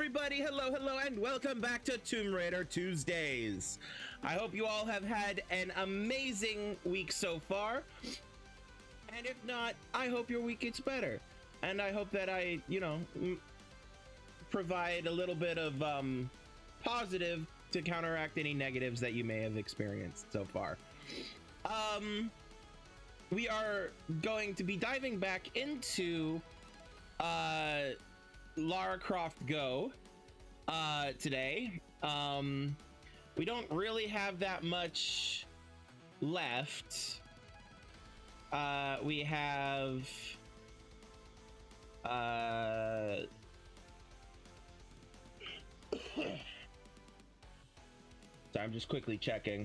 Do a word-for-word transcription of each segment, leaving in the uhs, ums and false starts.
everybody, hello, hello, and welcome back to Tomb Raider Tuesdays. I hope you all have had an amazing week so far. And if not, I hope your week gets better. And I hope that I, you know, provide a little bit of um, positive to counteract any negatives that you may have experienced so far. Um, we are going to be diving back into uh, Lara Croft Go uh, today. Um, we don't really have that much left. Uh, we have uh, so I'm just quickly checking.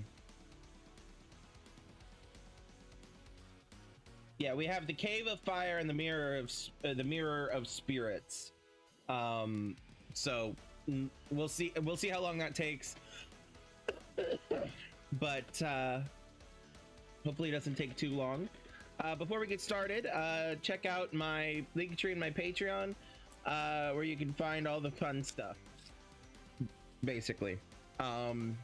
Yeah, we have the Cave of Fire and the Mirror of uh, the Mirror of Spirits. Um, so we'll see. We'll see how long that takes. But uh, hopefully, it doesn't take too long. Uh, before we get started, uh, check out my link tree and my Patreon, uh, where you can find all the fun stuff. Basically, um,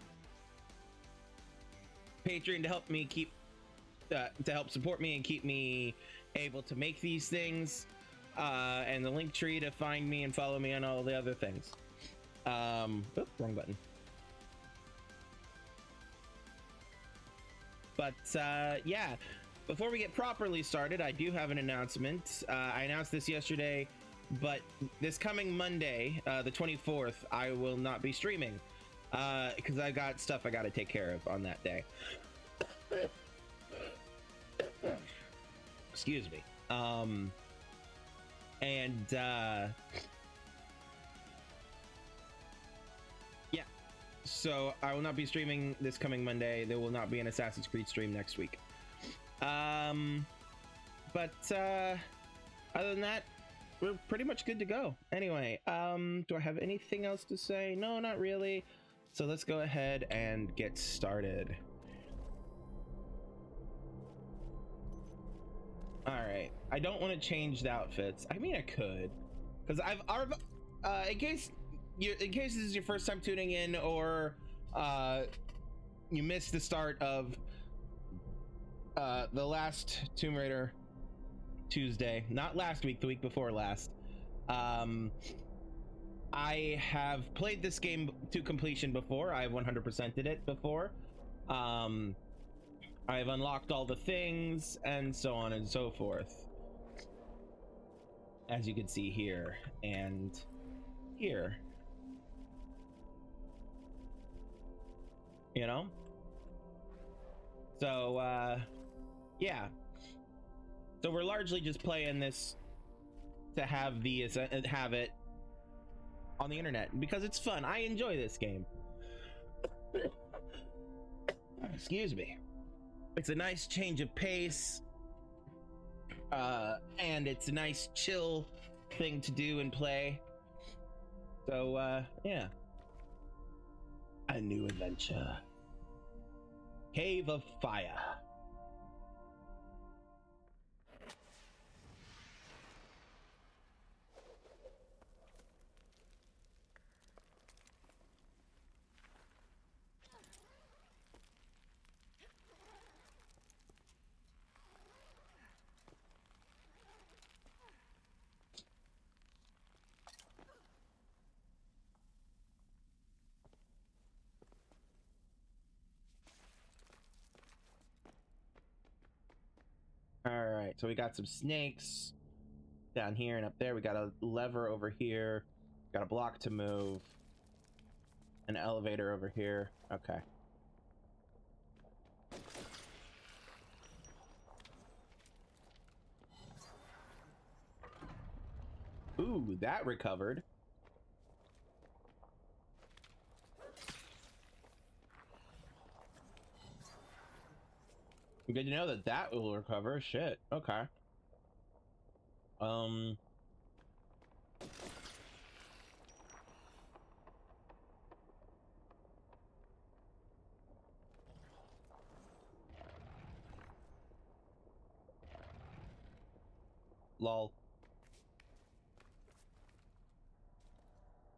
Patreon to help me keep. Uh, to help support me and keep me able to make these things, uh, and the link tree to find me and follow me on all the other things. Um, oops, wrong button. But uh, yeah, before we get properly started, I do have an announcement. Uh, I announced this yesterday, but this coming Monday, uh, the twenty-fourth, I will not be streaming uh, because I got stuff I got to take care of on that day. Excuse me. Um, and uh, yeah, so I will not be streaming this coming Monday. There will not be an Assassin's Creed stream next week. Um, but uh, other than that, we're pretty much good to go. Anyway, um, do I have anything else to say? No, not really. So let's go ahead and get started. All right, I don't want to change the outfits. I mean, I could, because I've, uh, in case you, in case this is your first time tuning in, or uh, you missed the start of uh, the last Tomb Raider Tuesday, not last week, the week before last. Um, I have played this game to completion before. I've one hundred percented it before. Um, I've unlocked all the things and so on and so forth, as you can see here and here, you know? So, uh, yeah. So we're largely just playing this to have the, uh, have it on the internet because it's fun. I enjoy this game. Excuse me. It's a nice change of pace, uh, and it's a nice chill thing to do and play. So, uh, yeah. A new adventure. Cave of Fire. All right, so we got some snakes down here and up there. We got a lever over here. Got a block to move. An elevator over here. Okay. Ooh, that recovered. Good to know that that will recover. Shit. Okay. Um. Lol.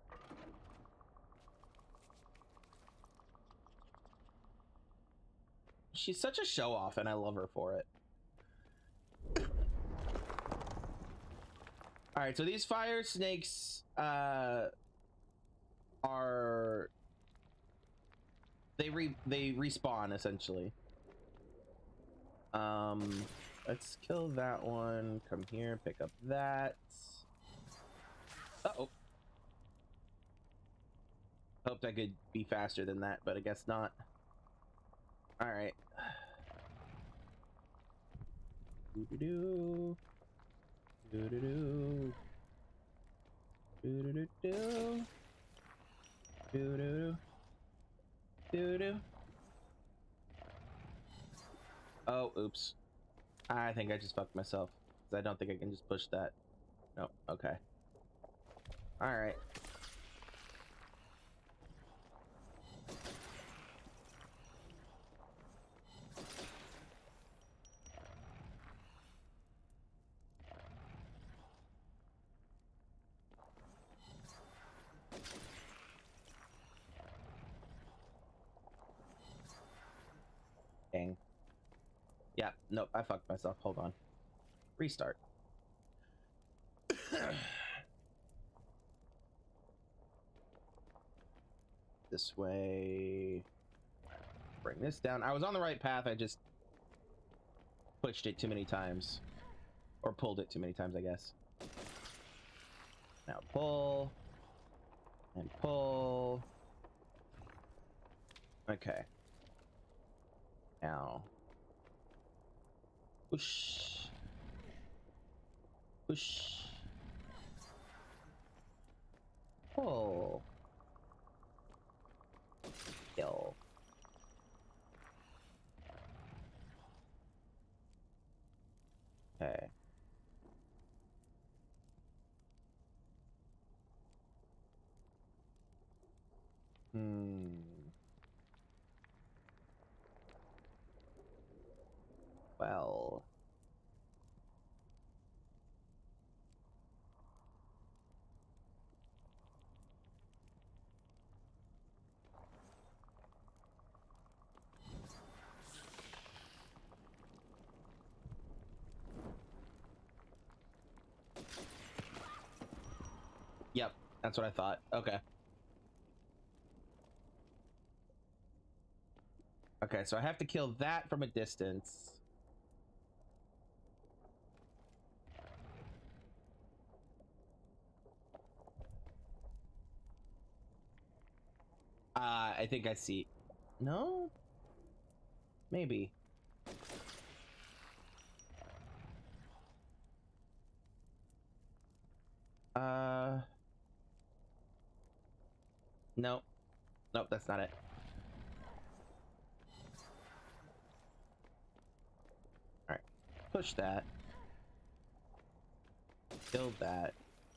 she's such a show off, and I love her for it. All right, so these fire snakes uh, are they re they respawn essentially. Um, let's kill that one. Come here, pick up that. Uh oh. Hoped I could be faster than that, but I guess not. All right. Doo doo doo. Doo doo doo. Doo doo doo doo. Doo doo doo doo. Oh, oops. I think I just fucked myself. Because I don't think I can just push that. No, okay. Alright. Dang. Yeah, nope, I fucked myself. Hold on. Restart. This way. Bring this down. I was on the right path, I just pushed it too many times. Or pulled it too many times, I guess. Now pull. And pull. Okay. Now. Whoosh. Whoosh. Pull. Kill. Okay. Hmm. Well. Yep, that's what I thought. Okay. Okay, so I have to kill that from a distance. Uh, I think I see. No? Maybe. Uh. Nope. Nope, that's not it. Alright. Push that. Kill that.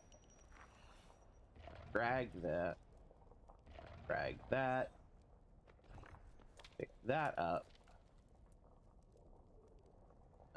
Drag that. Drag that. Pick that up. Uh.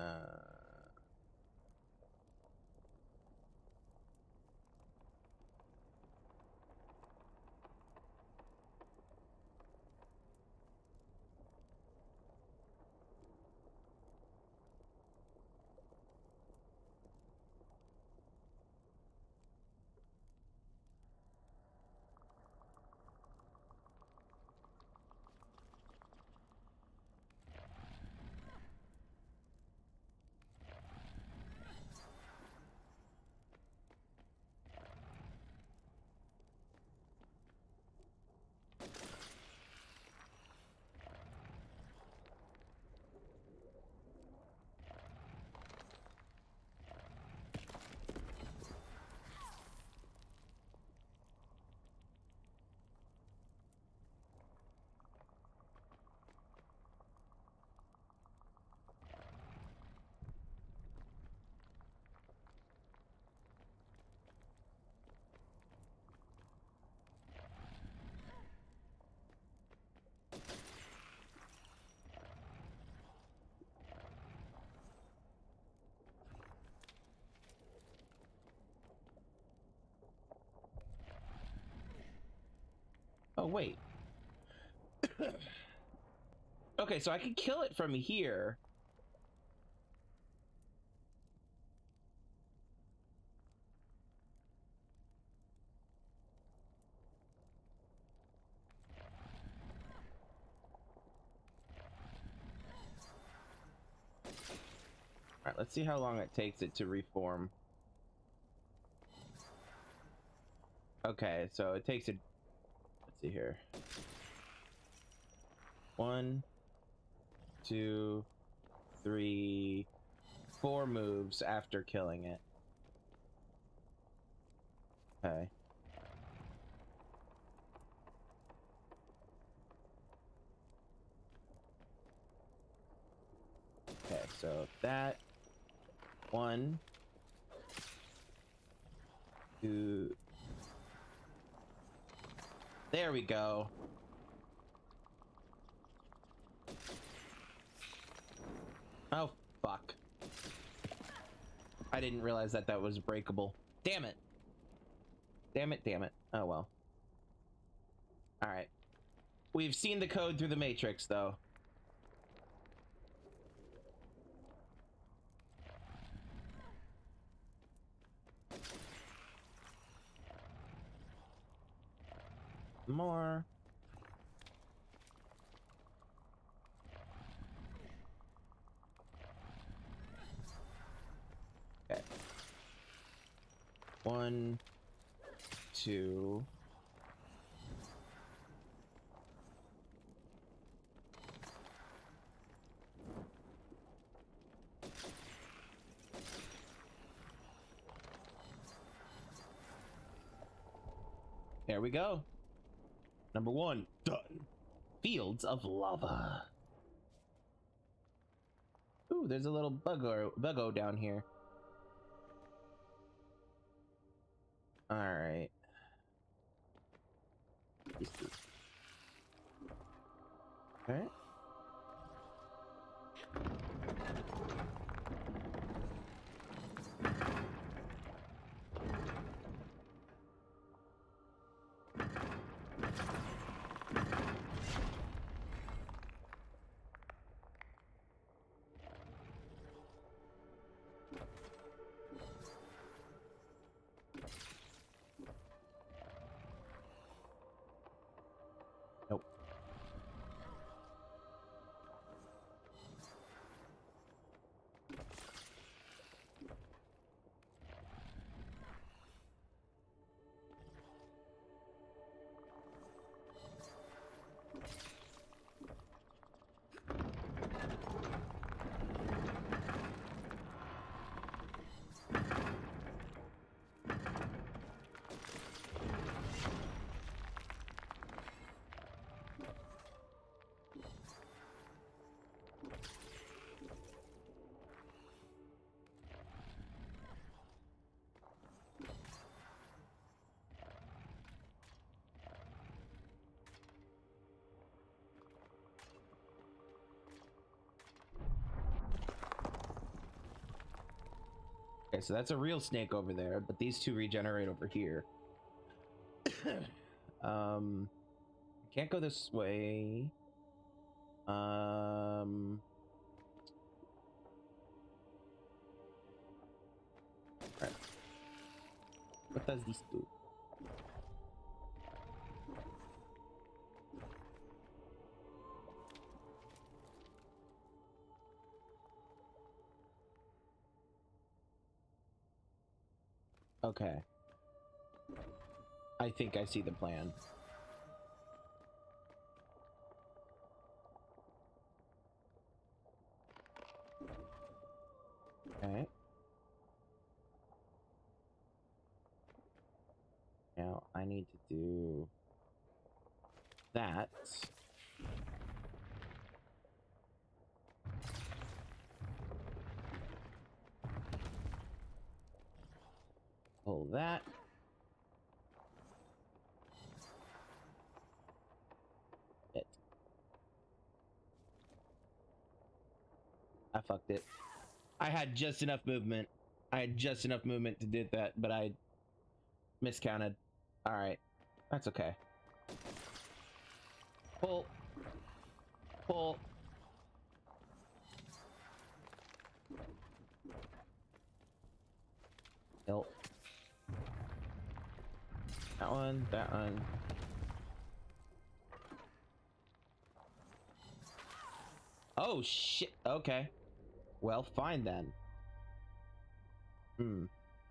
Oh, wait. Okay, so I can kill it from here. All right, let's see how long it takes it to reform. Okay, so it takes it. Let's see here. One, two, three, four moves after killing it. Okay. Okay, so that one, two. There we go. Oh, fuck. I didn't realize that that was breakable. Damn it. Damn it, damn it. Oh, well. Alright. We've seen the code through the Matrix, though. More. Okay. One, two. There we go. Number one, done. Fields of lava. Ooh, there's a little buggo, buggo down here. All right. Okay. Nope. Okay, so that's a real snake over there, but these two regenerate over here. um, can't go this way. Um, right. What does this do? Okay. I think I see the plan. Okay. Now I need to do that. Pull that. It. I fucked it. I had just enough movement. I had just enough movement to do that, but I miscounted. All right. That's okay. Pull. Pull. Nope. That one, that one. Oh shit, okay. Well, fine then. Hmm.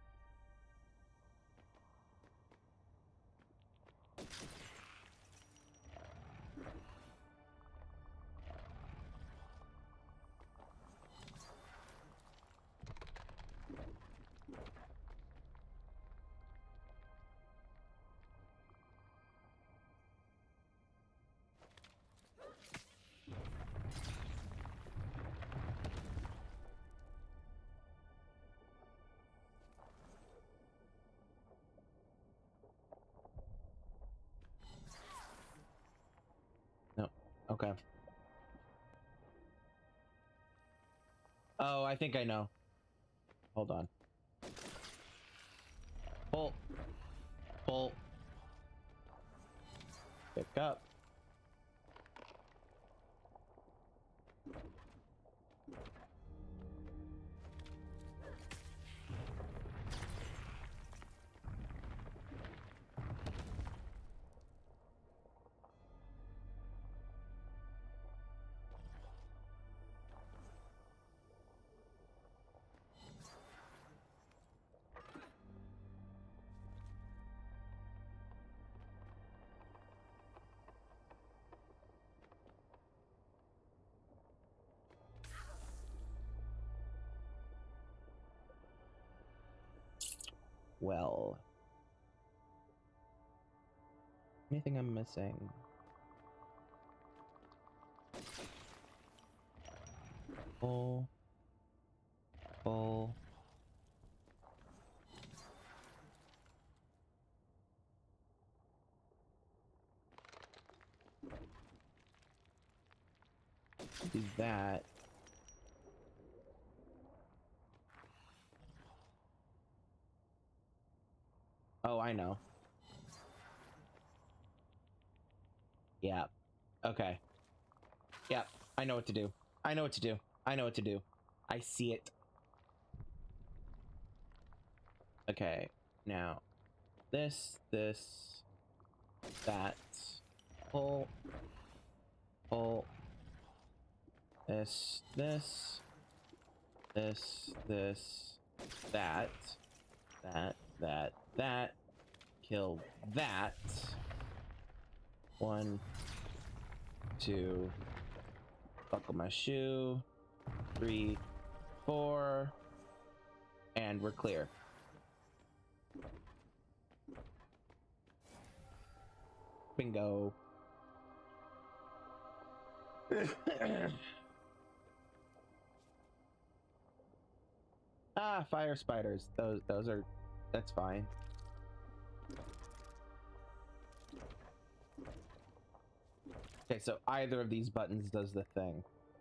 No. Okay. Oh, I think I know. Hold on. Pull. Pull. Pick up. Well. Anything I'm missing? Pull. Pull. Do that. Oh, I know. Yeah. Okay. Yeah, I know what to do. I know what to do. I know what to do. I see it. Okay. Now, this, this, that. Pull. Pull. This, this. This, this, that. That, that, that. Kill that. One, two. Buckle my shoe. Three, four. And we're clear. Bingo. Ah, fire spiders. Those those are that's fine. Okay, so either of these buttons does the thing.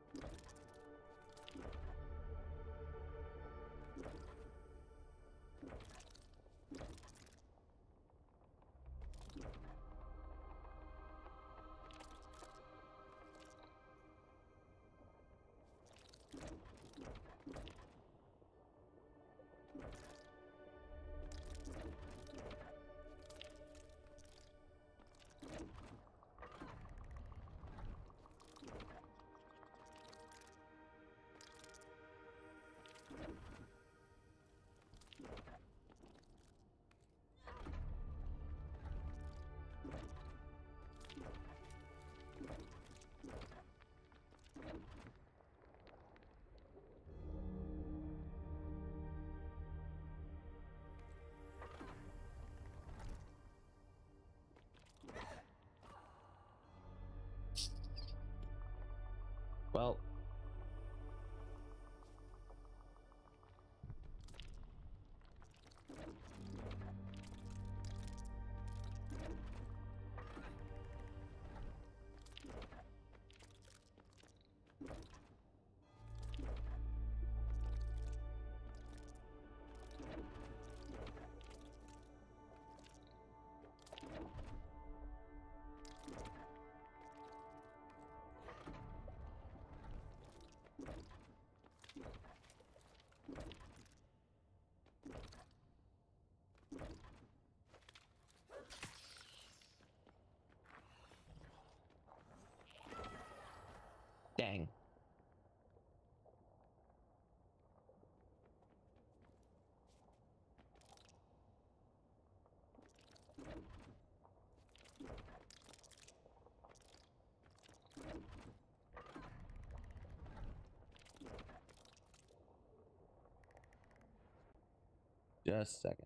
Well, Just a second.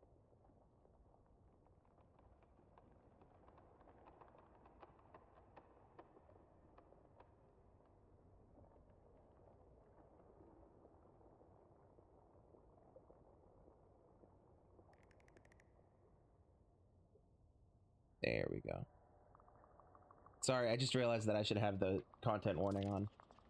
There we go. Sorry, I just realized that I should have the content warning on.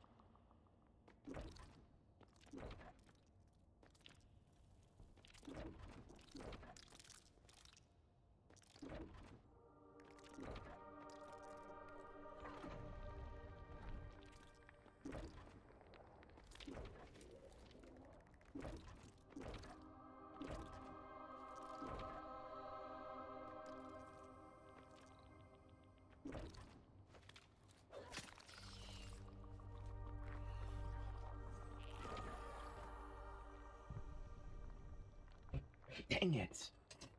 Dang it.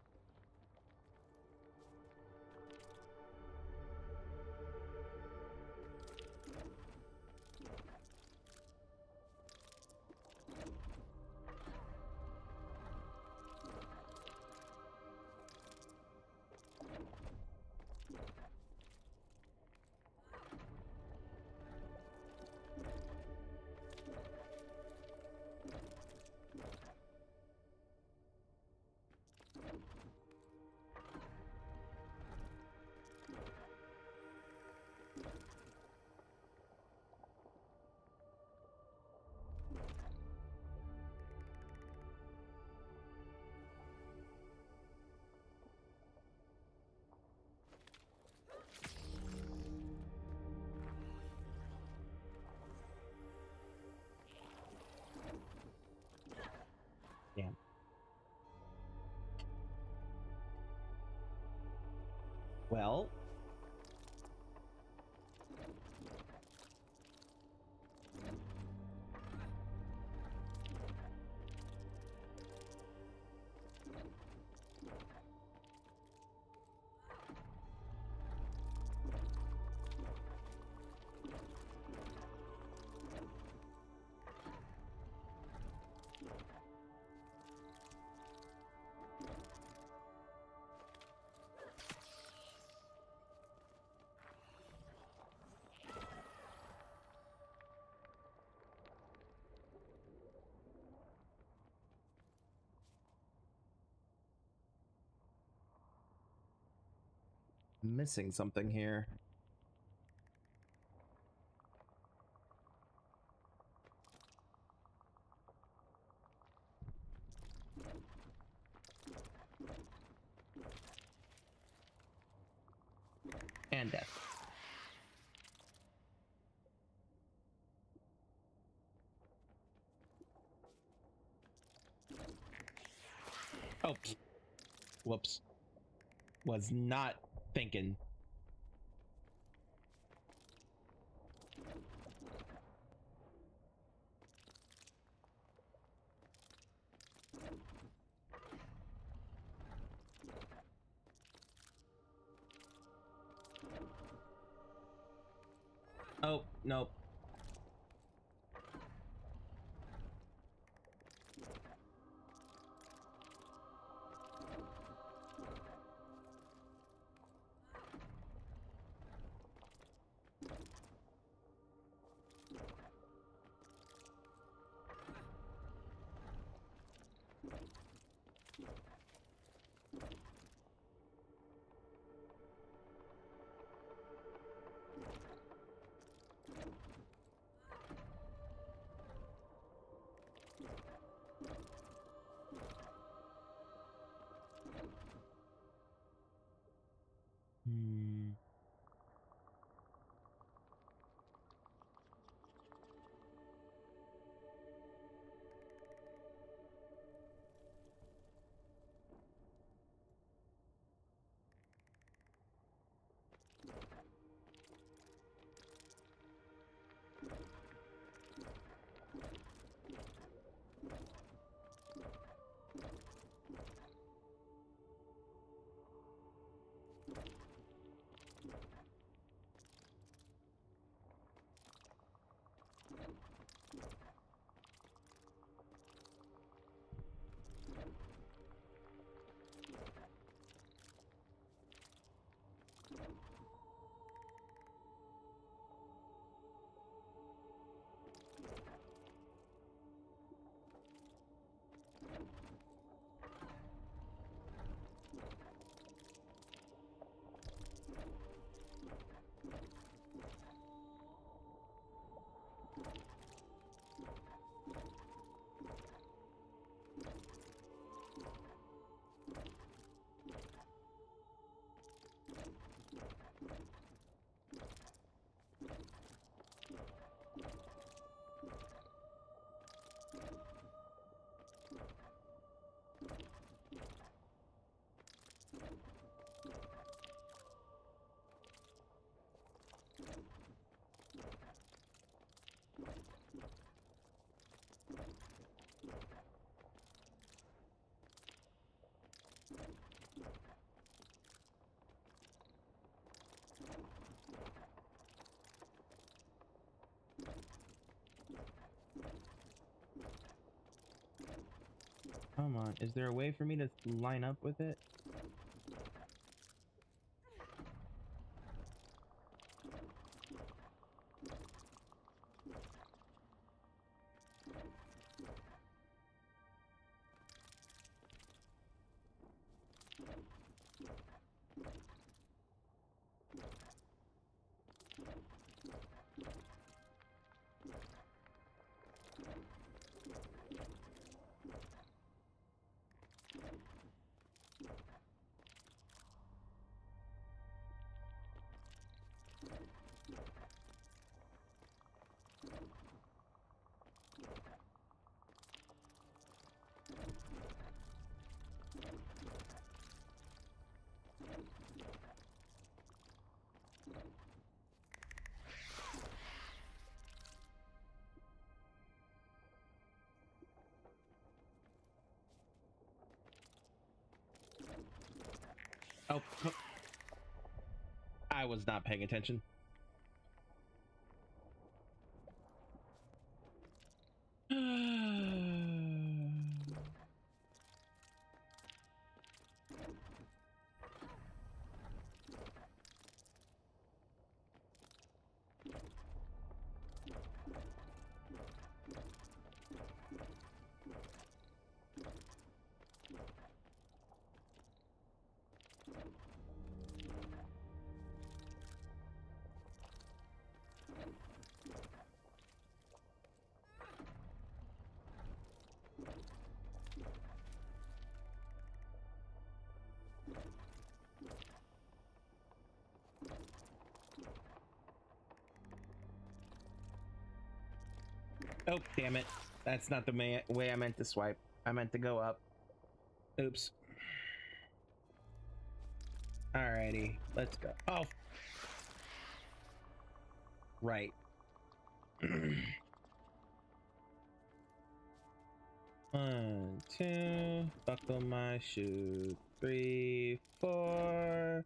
Damn. Well. Missing something here. And death. Oh, whoops. Was not thinking. Oh, nope. Come on, is there a way for me to line up with it? Oh, oh, I was not paying attention. Oh, damn it. That's not the may way I meant to swipe. I meant to go up. Oops. Alrighty, let's go. Oh. Right. One, two, buckle my shoe. Three, four.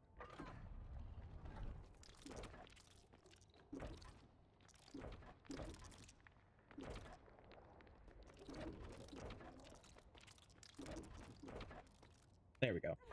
There we go.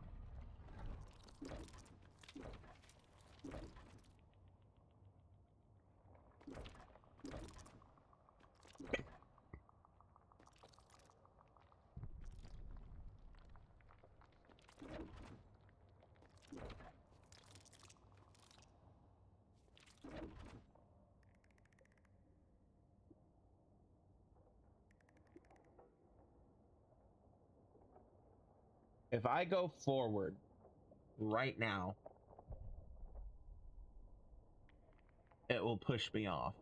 If I go forward right now, it will push me off.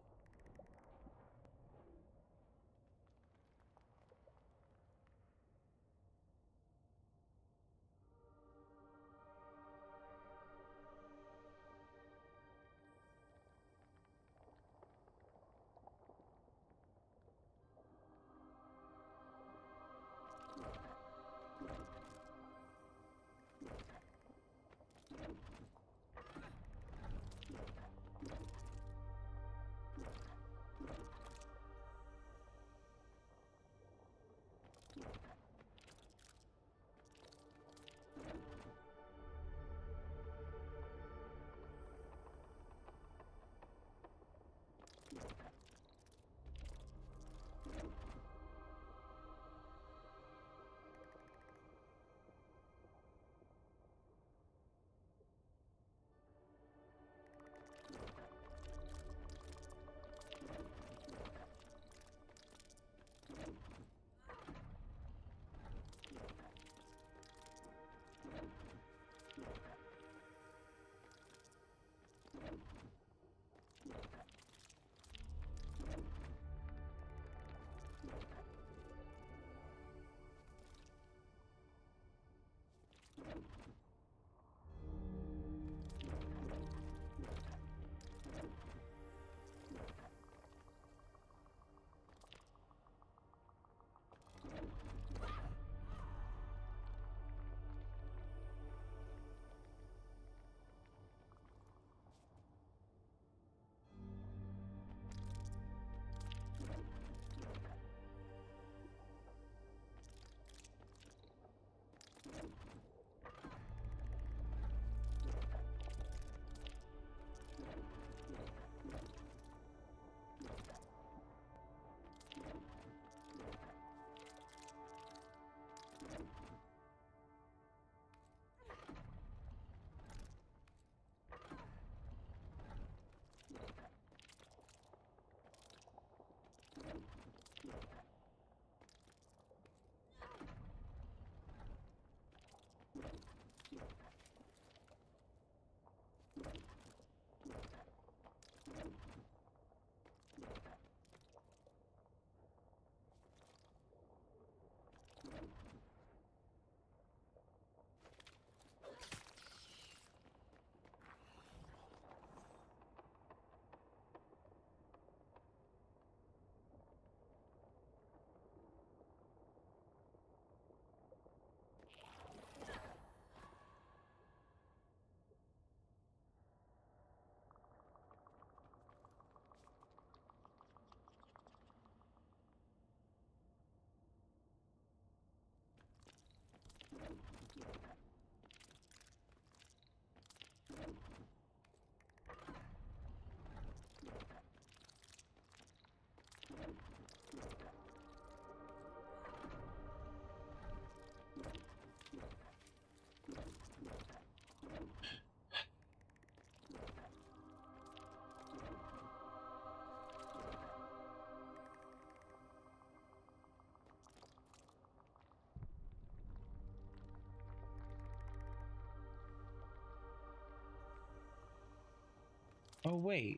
Oh, wait.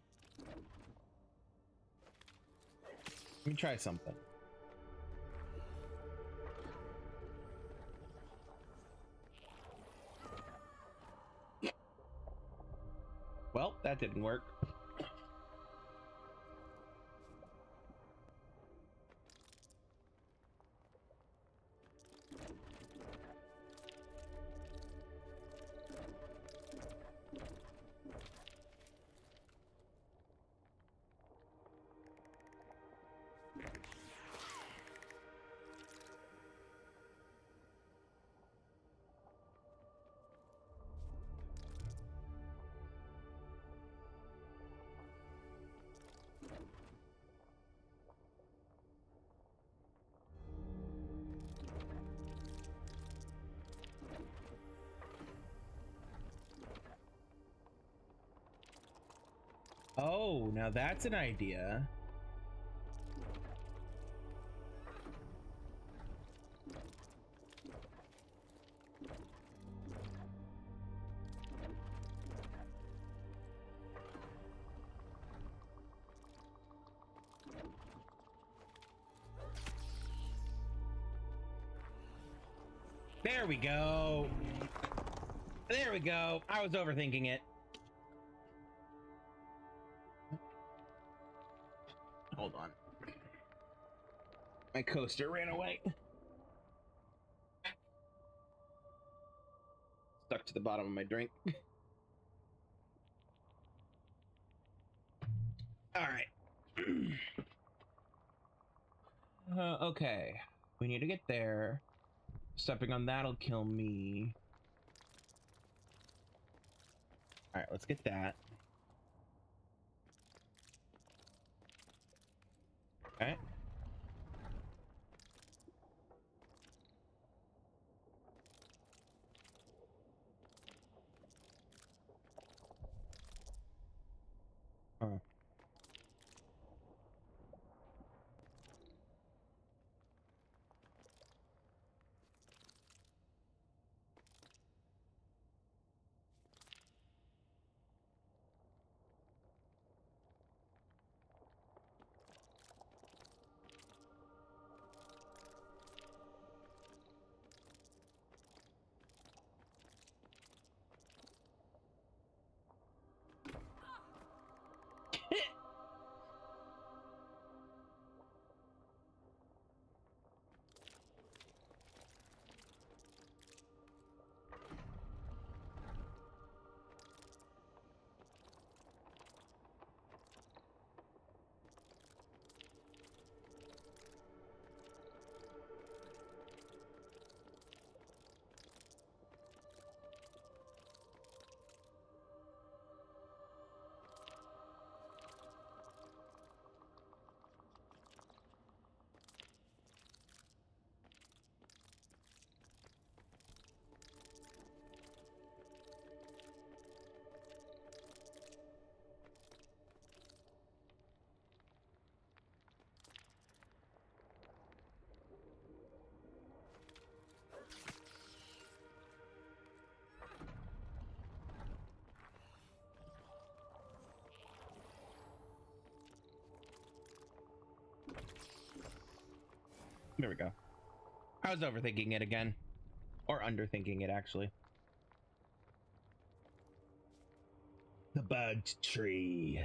Let me try something. Well, that didn't work. Oh, now that's an idea. There we go. There we go. I was overthinking it. Hold on. My coaster ran away. Stuck to the bottom of my drink. All right. uh, okay. We need to get there. Stepping on that'll kill me. All right, let's get that. Okay. Oh. There we go. I was overthinking it again. Or underthinking it, actually. The bugged tree.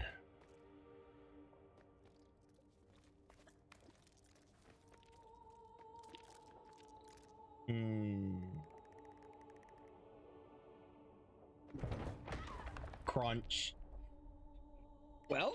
Hmm. Crunch. Well.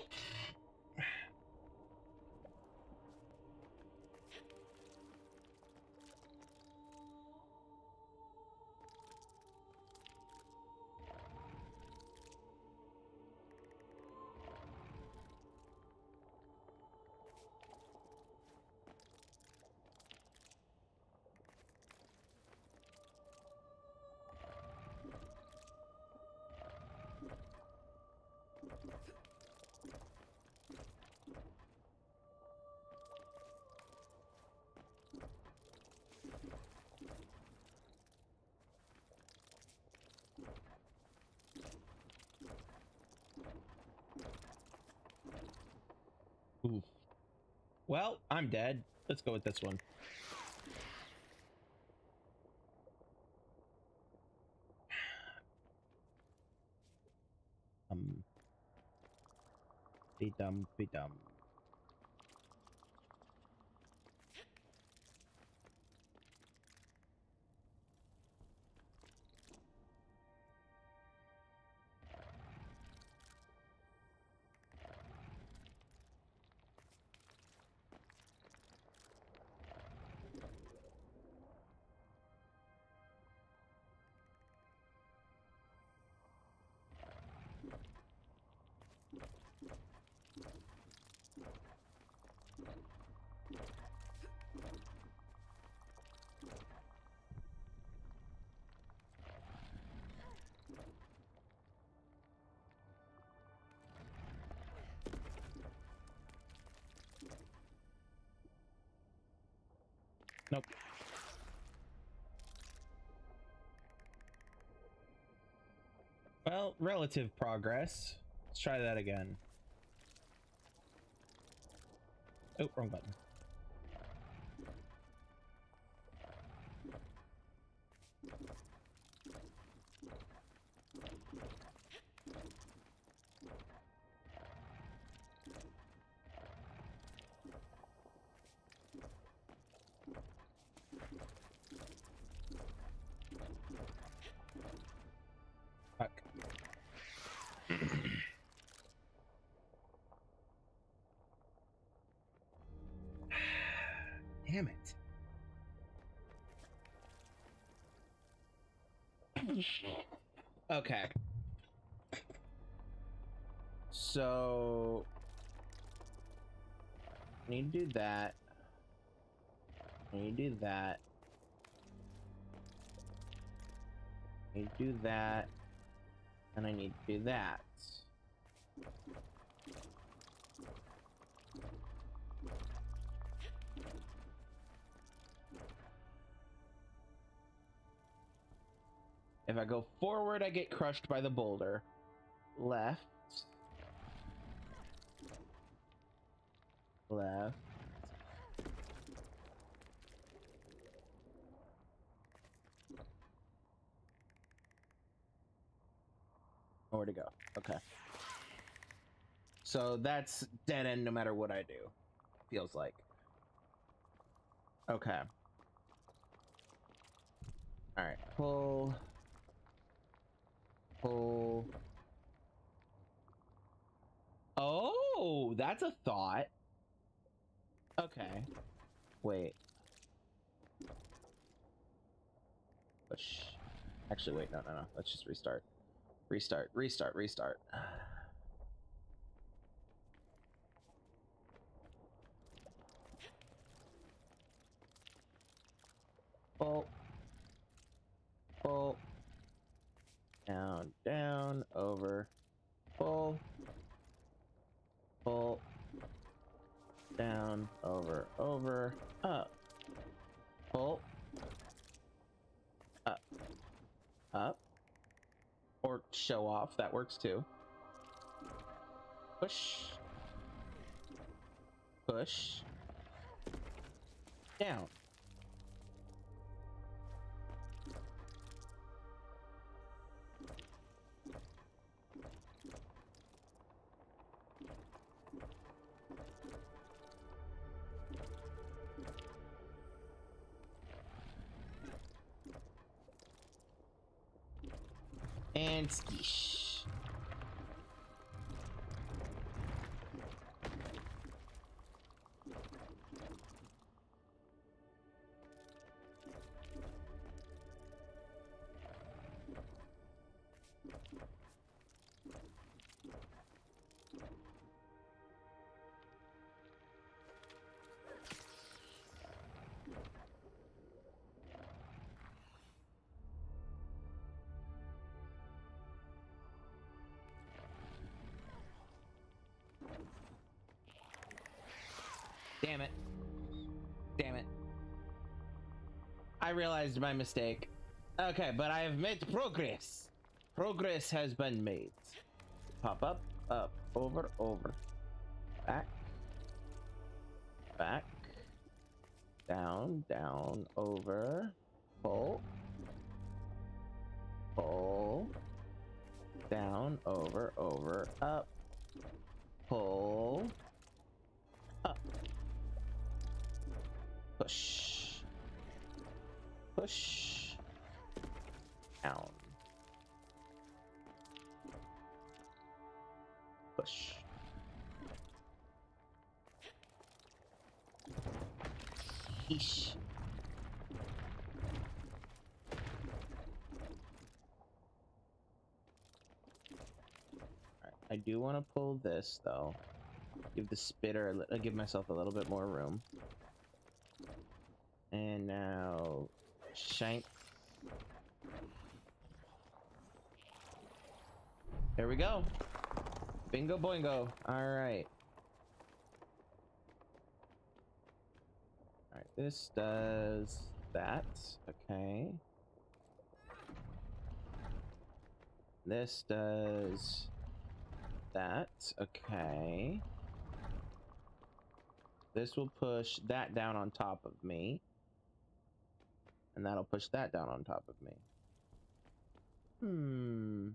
Well, I'm dead. Let's go with this one. Um. Be dumb, be dumb. Nope. Well, relative progress. Let's try that again. Oh, wrong button. Fuck. Damn it. Okay. So I need to do that. I need to do that. I need to do that. And I need to do that. If I go forward, I get crushed by the boulder. Left. Left. Nowhere to go. Okay. So that's dead end no matter what I do. Feels like. Okay. Alright. Pull. Pull. Oh, that's a thought. Okay. Wait. Push. Actually, wait. No, no, no. Let's just restart. Restart. Restart. Restart. Pull. Pull. Down, down, over. Pull. Pull. Down, over, over, up. Pull. Up. Up. Or show off, that works too. Push. Push. Down. And skish. Damn it. Damn it. I realized my mistake. Okay, but I have made progress. Progress has been made. Pop up, up, over, over. Back. Back. Down, down, over. Pull. Pull. Down, over, over, up. Pull. Up. Push. Push. Down. Push. Eesh. Alright, I do want to pull this though. Give the spitter, a li- give myself a little bit more room. And now, shank. There we go. Bingo boingo. Alright. Alright, this does that. Okay. This does that. Okay. This will push that down on top of me. And that'll push that down on top of me. Hmm.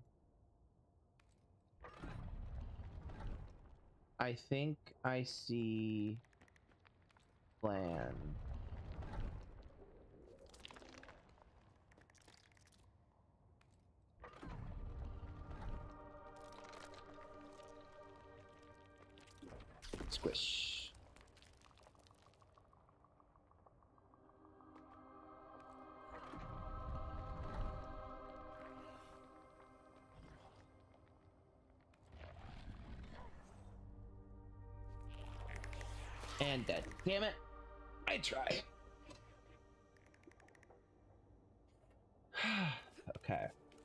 I think I see plan. Squish. And dead. Damn it. I tried. Okay.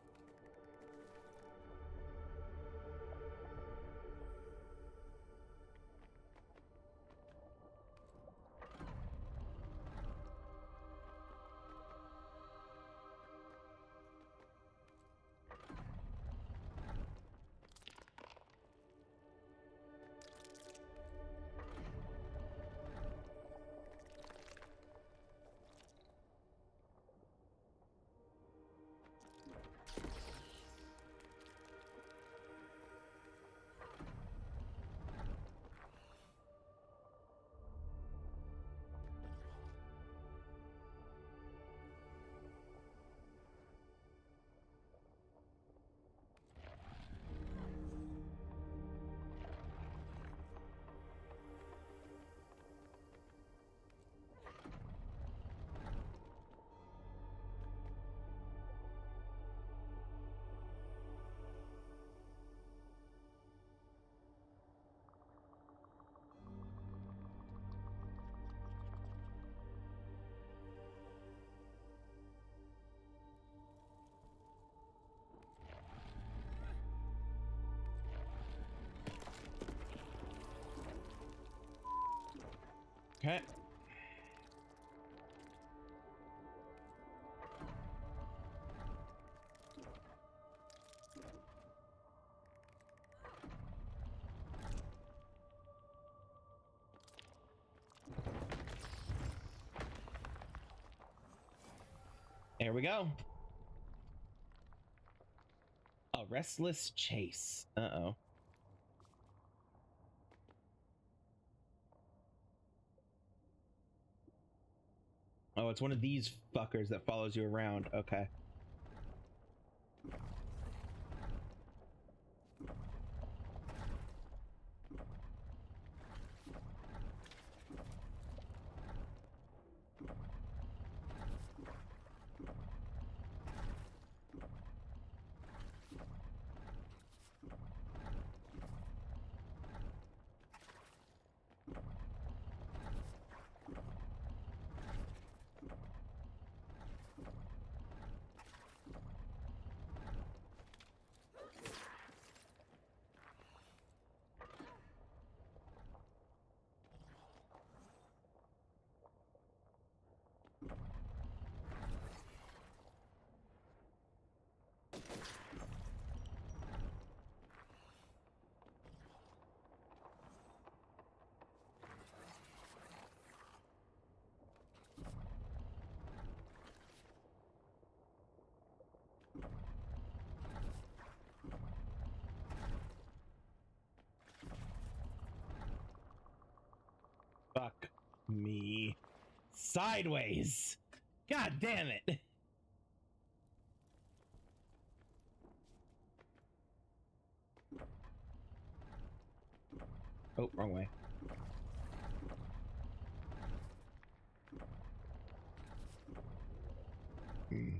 Okay. There we go. A restless chase. Uh-oh. Oh, it's one of these fuckers that follows you around. Okay. Fuck me. Sideways. God damn it. Oh, wrong way. Mm.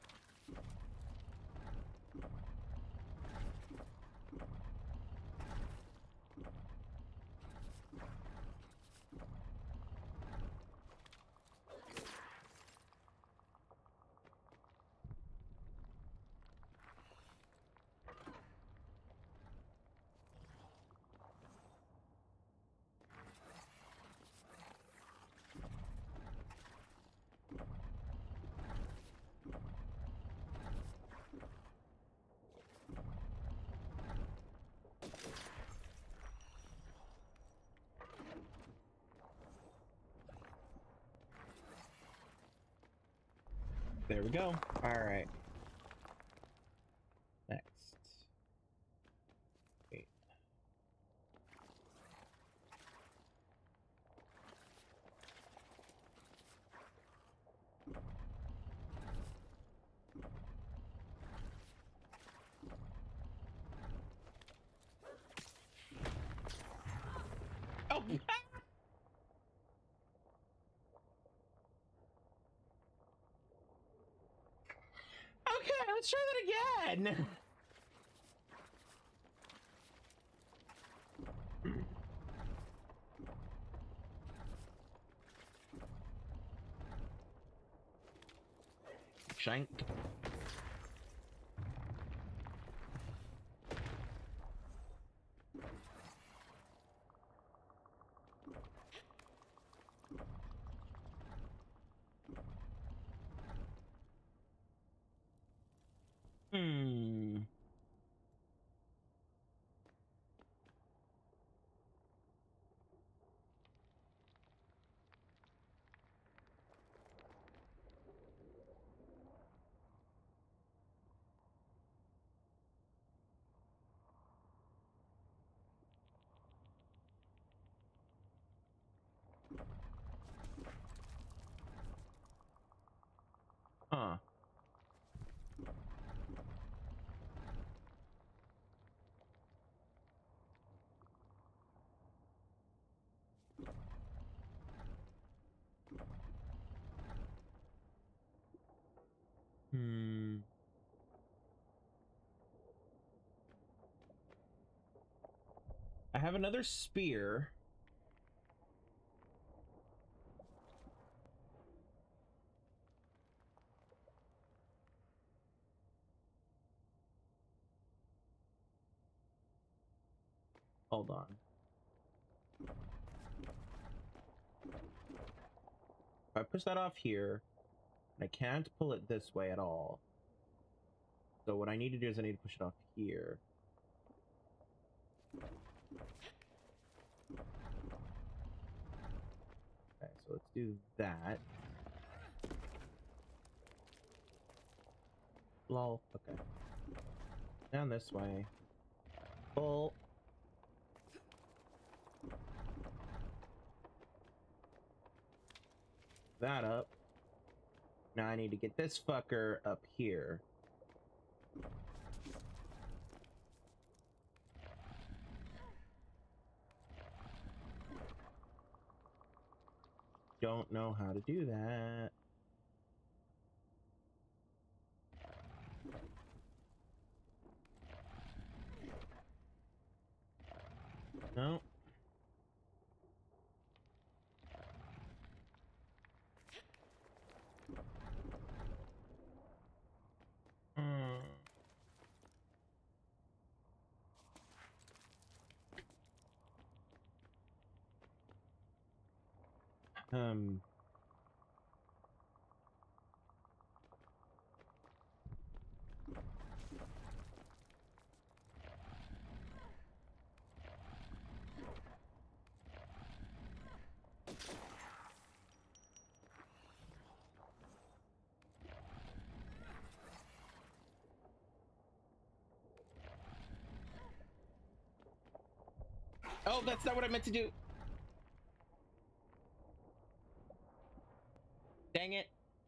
There we go. All right. Next. Wait. Oh. Okay, let's try that again. Shank. Hmm. Huh. Hmm. I have another spear. Hold on. If I push that off here, I can't pull it this way at all. So what I need to do is I need to push it off here. Okay, so let's do that. Lol. Okay. Down this way. Pull. That up. Now I need to get this fucker up here. Don't know how to do that. No. Hmm. Um. Oh, that's not what I meant to do. Dang it.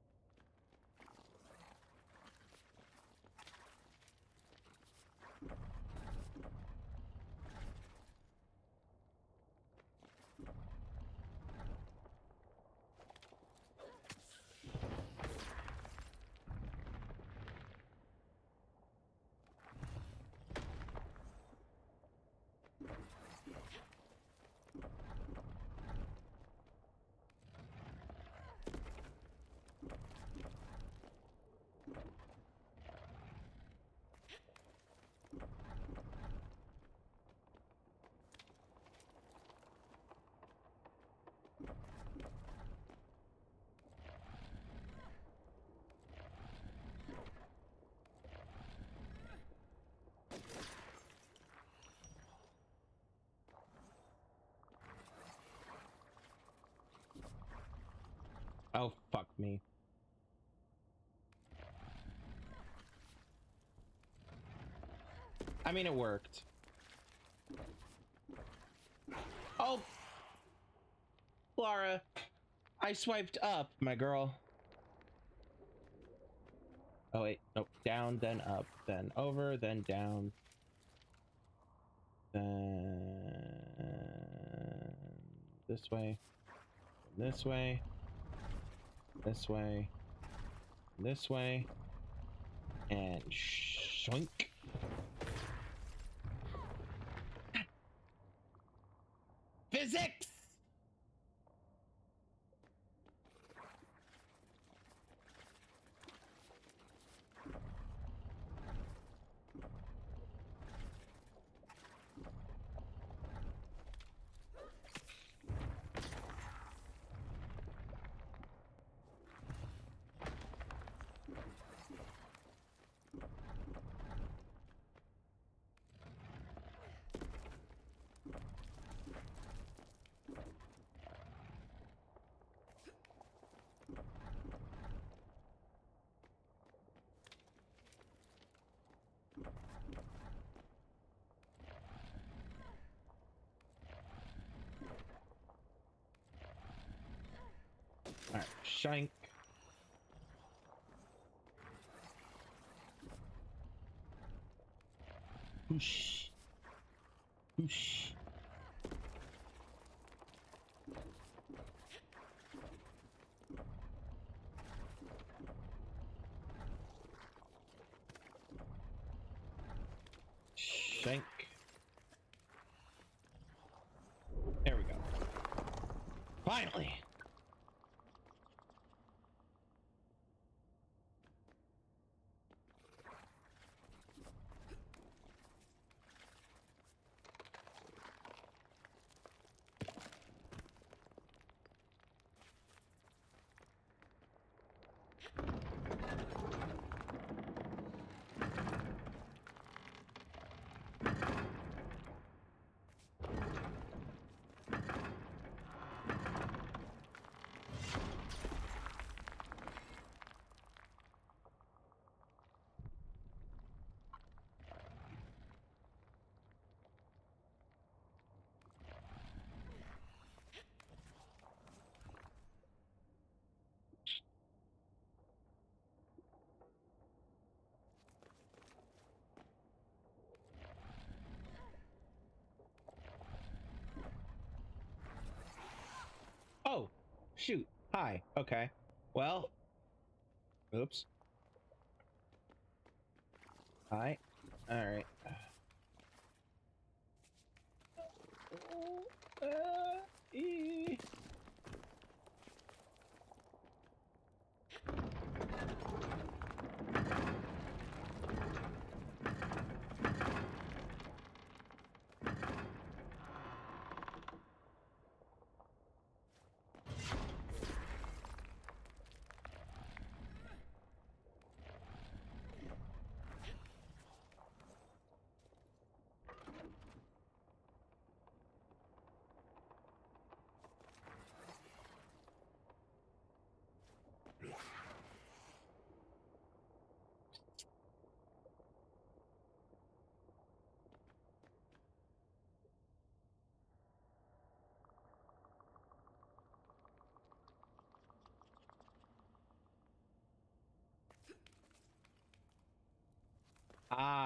Oh, fuck me. I mean, it worked. Oh! Lara, I swiped up, my girl. Oh, wait. Nope. Down, then up, then over, then down. Then... this way. This way. This way. This way. And shoink. Physics! Alright, shank. Whoosh. Whoosh. Shank. There we go. Finally! Oh, shoot. Hi. Okay. Well. Oops. Hi. All right. Uh, e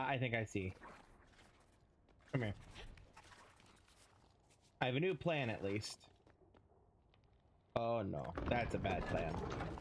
I think I see. Come here. I have a new plan, at least. Oh no, that's a bad plan.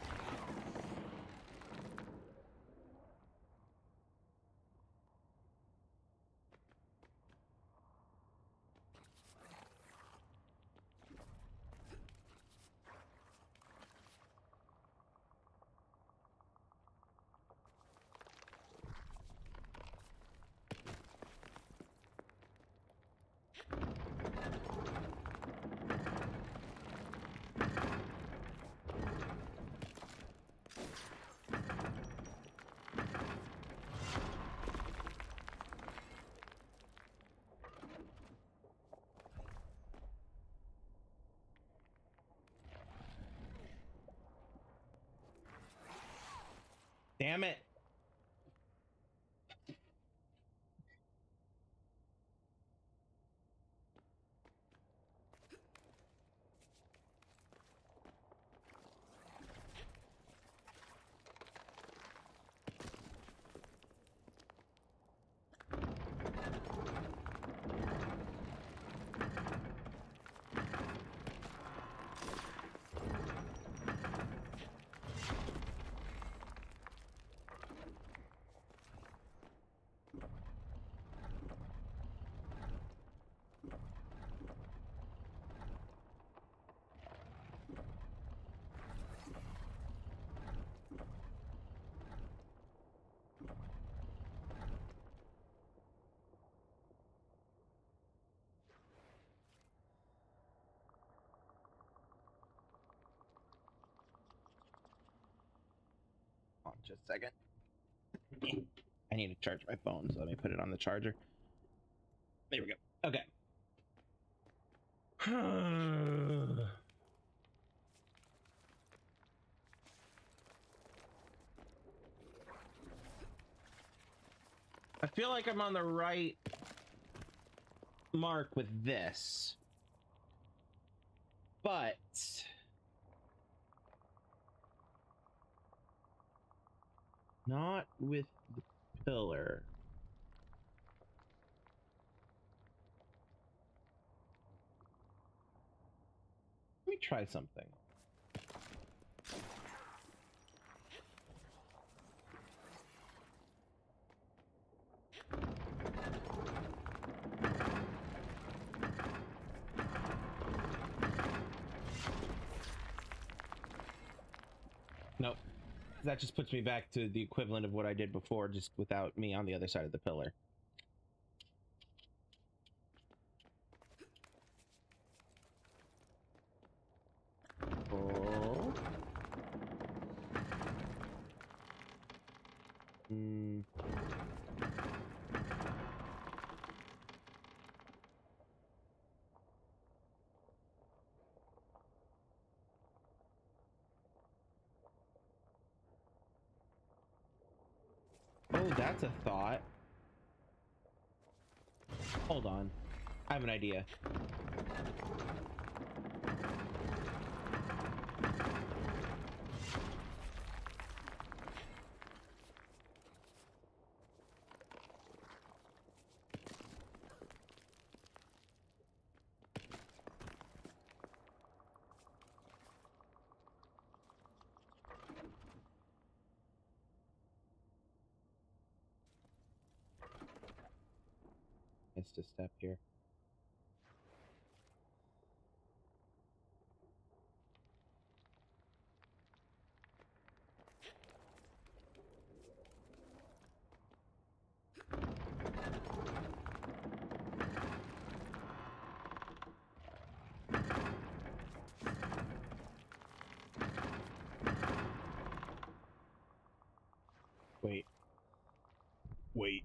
Damn it. Hold on just a second. I need to charge my phone, so let me put it on the charger. There we go. Okay. I feel like I'm on the right mark with this, but not with the pillar. Let me try something. Nope. That just puts me back to the equivalent of what I did before, just without me on the other side of the pillar. Oh. Hmm. Oh, that's a thought. Hold on. I have an idea. Missed a step here. Wait. Wait.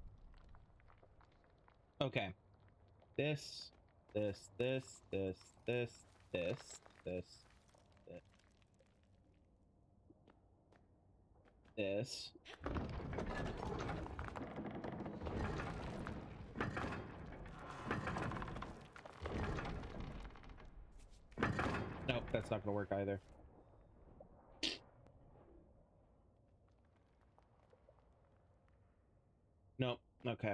Okay. This, this, this, this, this, this, this, this, this. Nope, that's not gonna work either. Nope, Okay.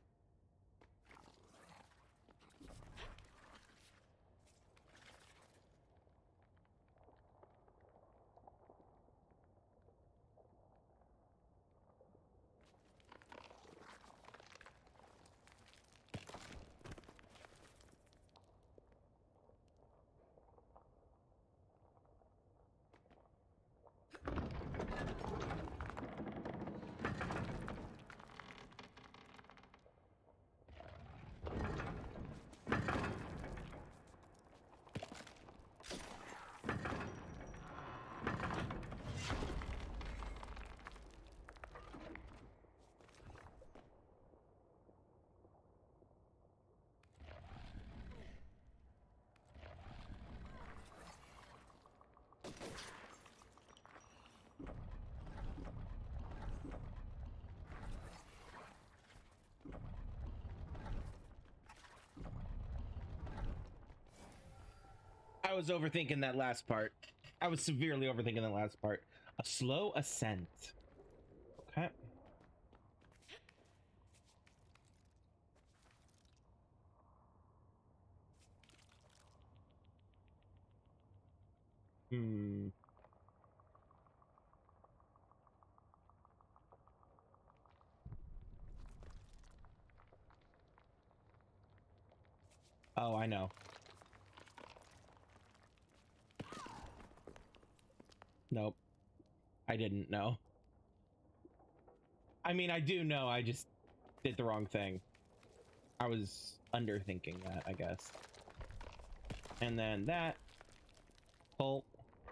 I was overthinking that last part. I was severely overthinking that last part. A slow ascent. Okay. Hmm. Oh, I know. Nope. I didn't know. I mean, I do know. I just did the wrong thing. I was underthinking that, I guess. And then that. Pull.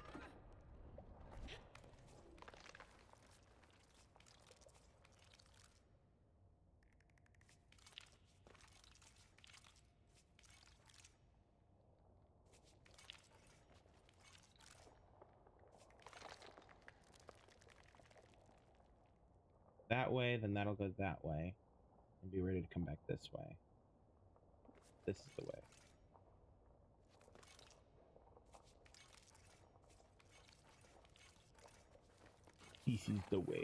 That way, then that'll go that way. And be ready to come back this way. This is the way. This is the way.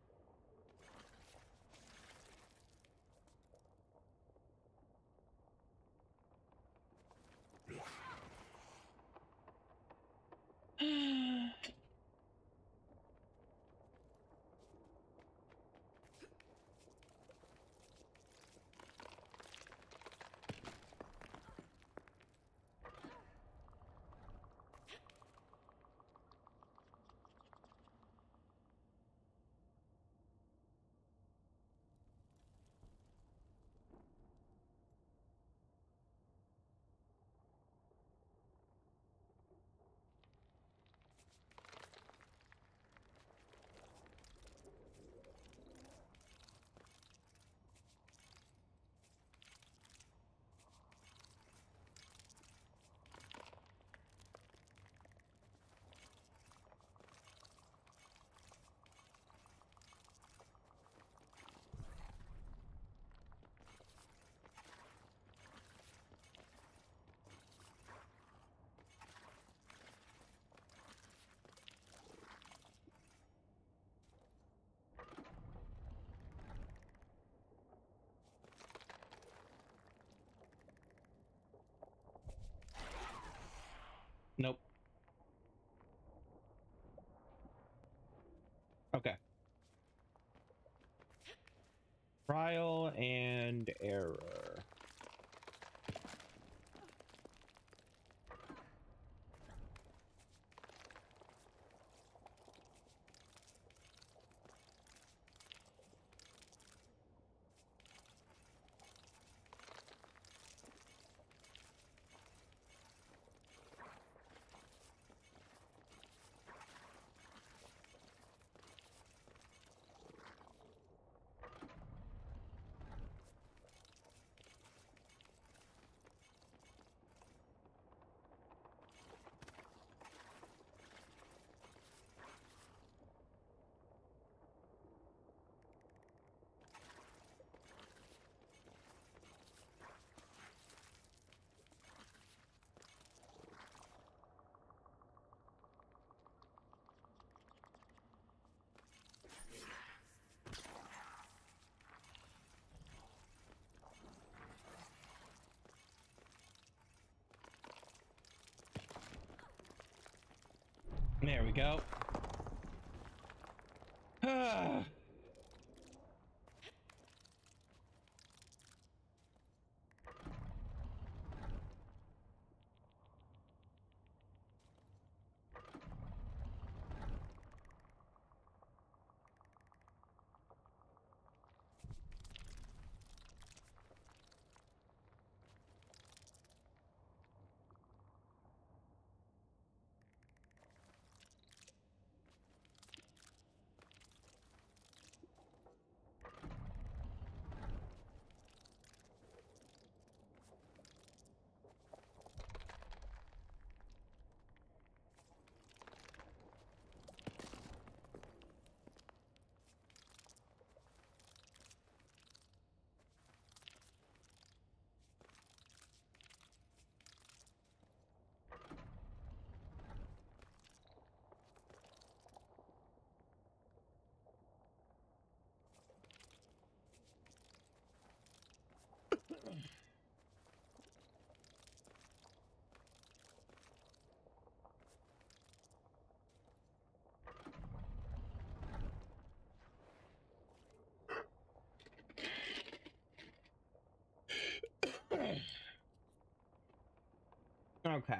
Nope. Okay. Trial and error. There we go. Okay.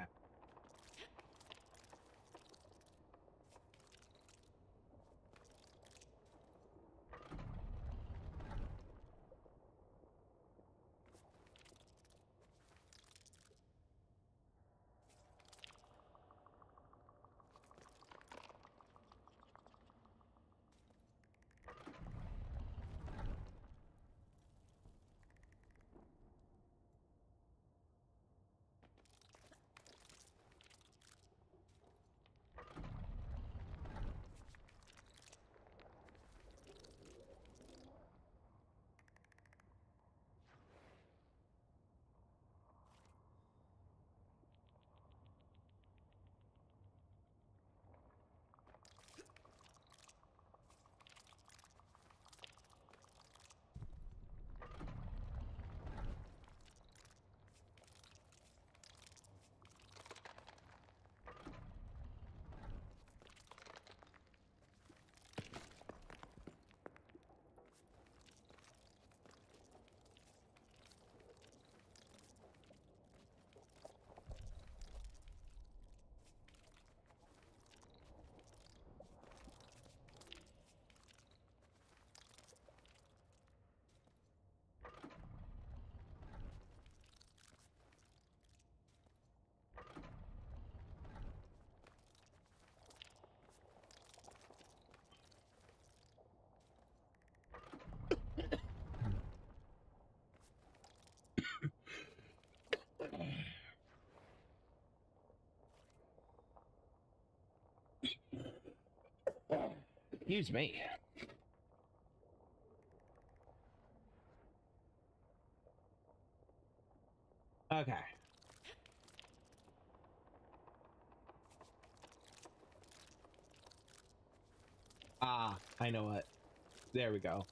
Excuse me. Okay. Ah, I know what. There we go.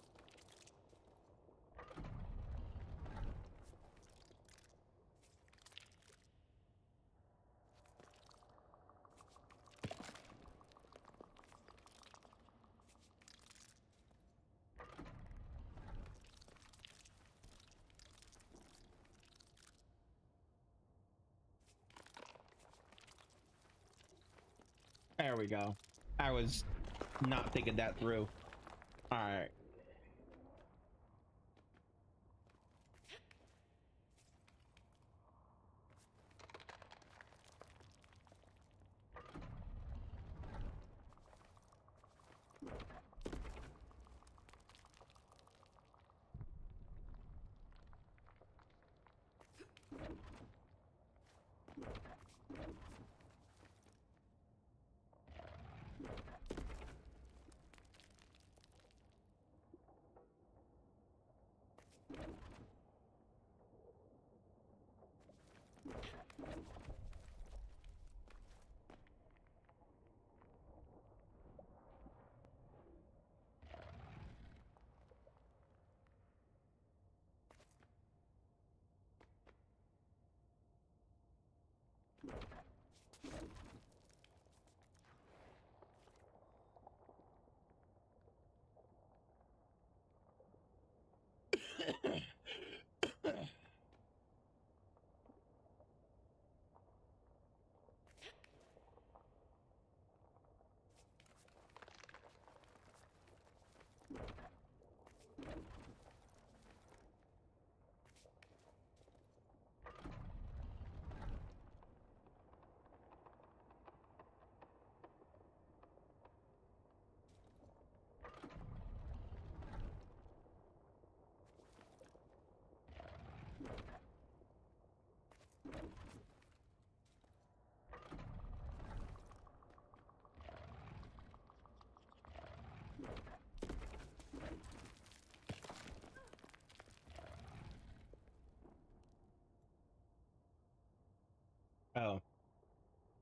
There we go. I was not thinking that through. All right.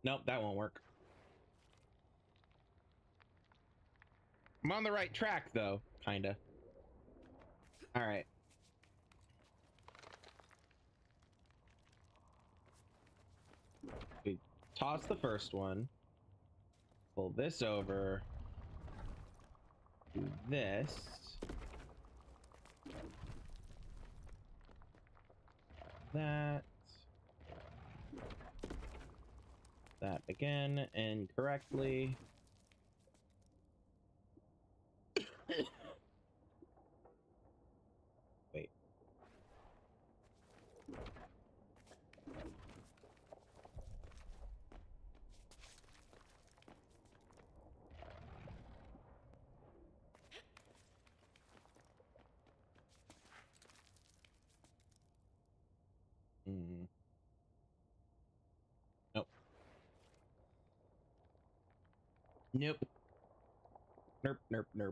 Nope, that won't work. I'm on the right track, though, kinda. All right. We toss the first one. Pull this over. Do this. That. That again incorrectly. Wait. Mm. Nope. Nope. Nerp, nerp, nerp.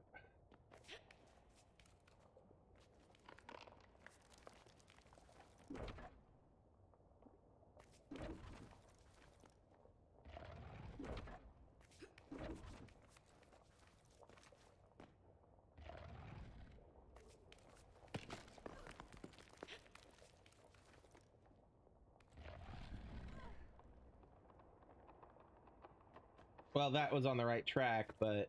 Well, that was on the right track, but...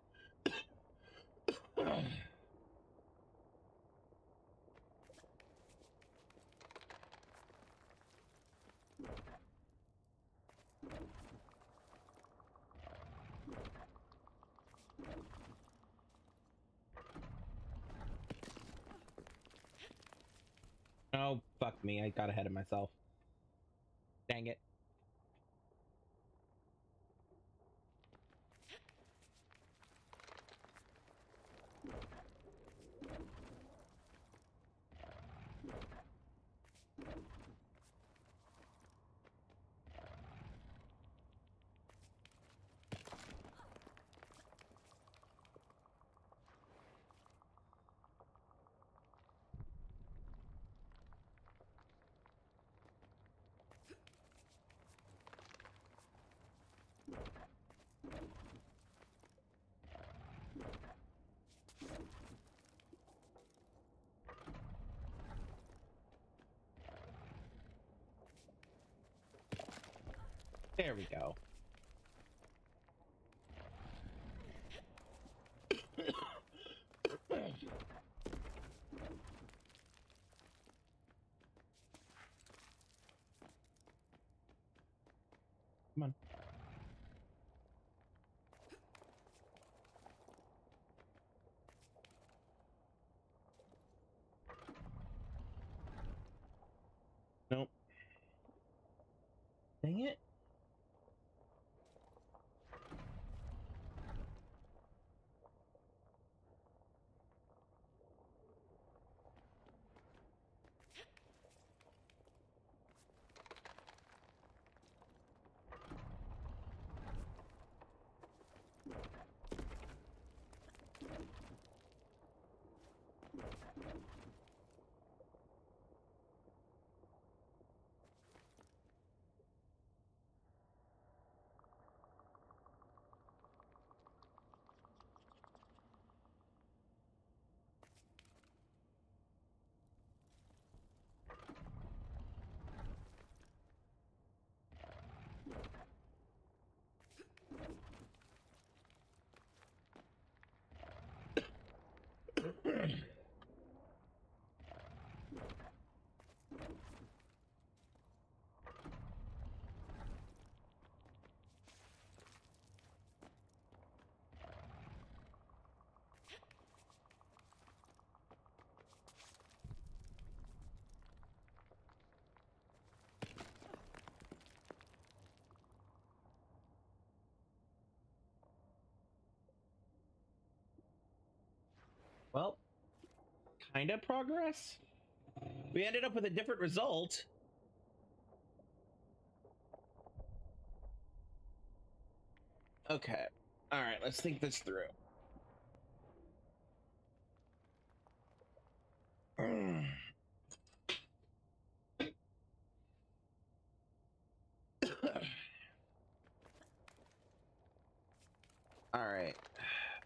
Oh, fuck me. I got ahead of myself. Dang it. There we go. Come on. Nope. Dang it. Well, kind of progress. We ended up with a different result. Okay. All right, let's think this through.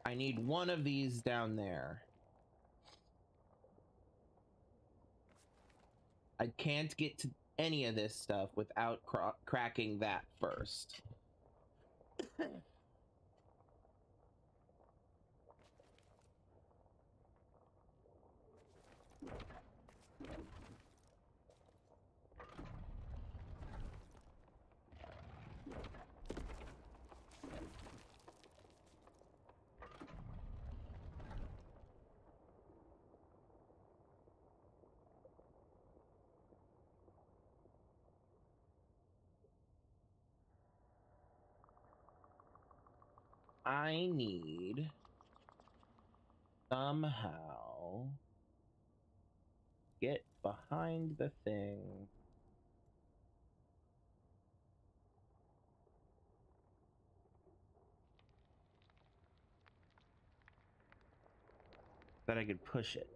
I need one of these down there. I can't get to any of this stuff without cra cracking that first. I need somehow get behind the thing that I could push it.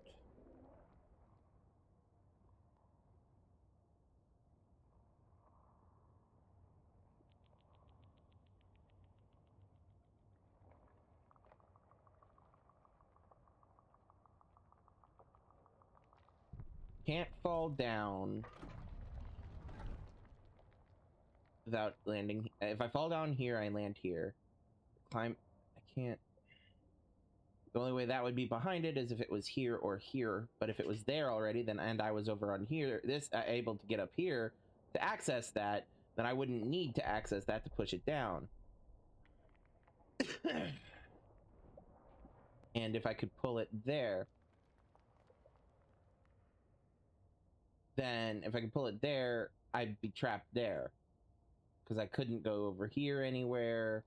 Can't fall down without landing. If I fall down here, I land here. Climb. I can't. The only way that would be behind it is if it was here or here. But if it was there already, then and I was over on here, this uh, able to get up here to access that, then I wouldn't need to access that to push it down. And if I could pull it there, then if I could pull it there, I'd be trapped there. Because I couldn't go over here anywhere.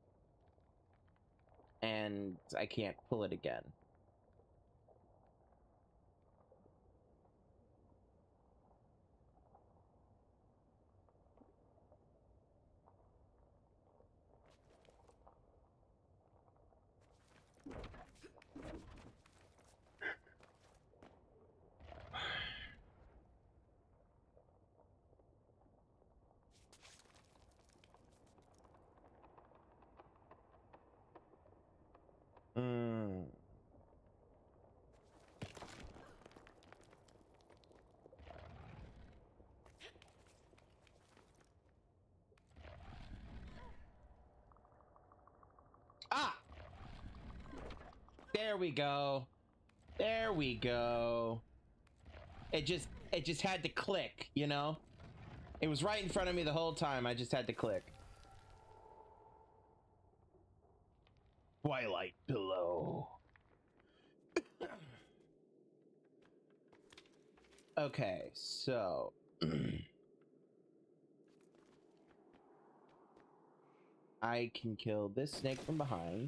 And I can't pull it again. Mm. Ah! There we go. There we go. It just, it just had to click, you know? It was right in front of me the whole time. I just had to click. Twilight below. Okay, so I can kill this snake from behind.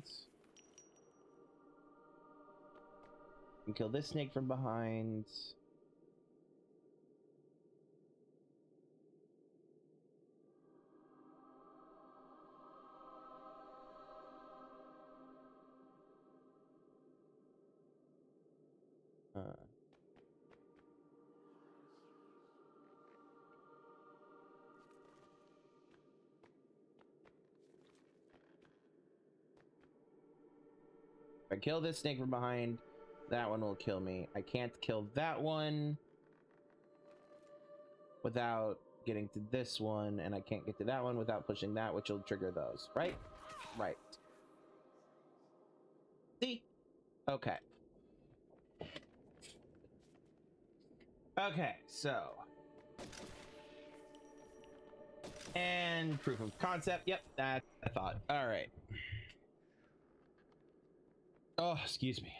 I can kill this snake from behind. Uh. If I kill this snake from behind, that one will kill me. I can't kill that one without getting to this one, and I can't get to that one without pushing that, which will trigger those, right? Right. See? Okay. Okay, so. And proof of concept. Yep, that's what I thought. All right. Oh, excuse me.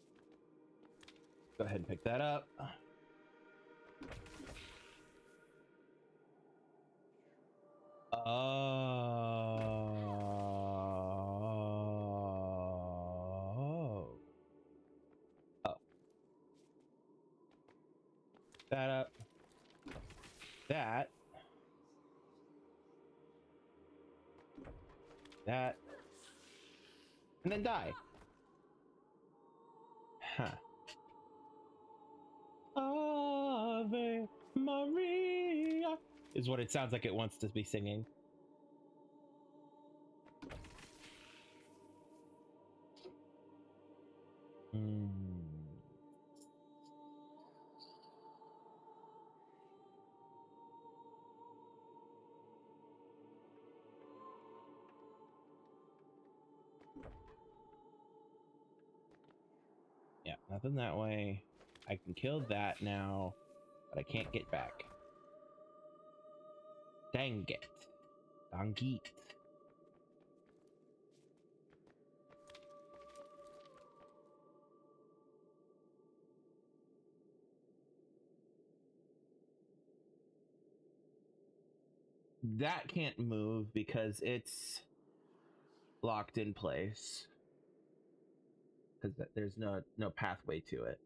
Go ahead and pick that up. Oh. Oh. That up. That. That. And then die. Huh. Ave Maria is what it sounds like it wants to be singing. Hmm. Yeah, nothing that way. I can kill that now, but I can't get back. Dang it. Dang it. That can't move because it's locked in place. Because there's no no pathway to it.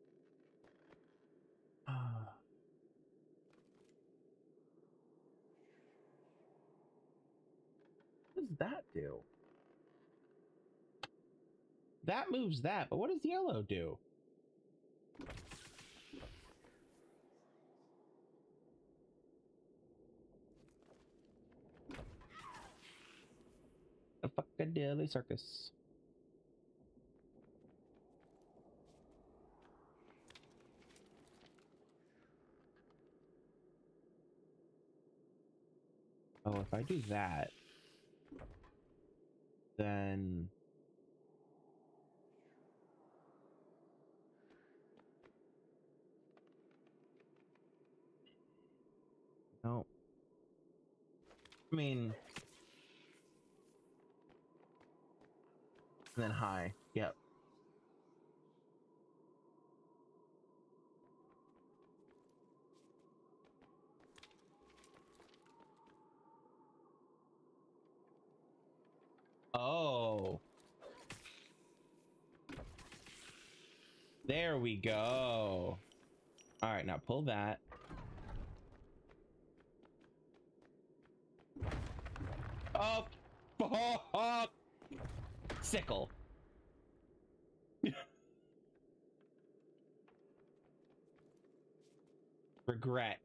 What does that do? That moves that, but what does yellow do? A fuckadilly circus. Oh, if I do that, then no. I mean, and then high. Yep. Oh. There we go. All right, now pull that. Oh, fuck. Sickle. Regret.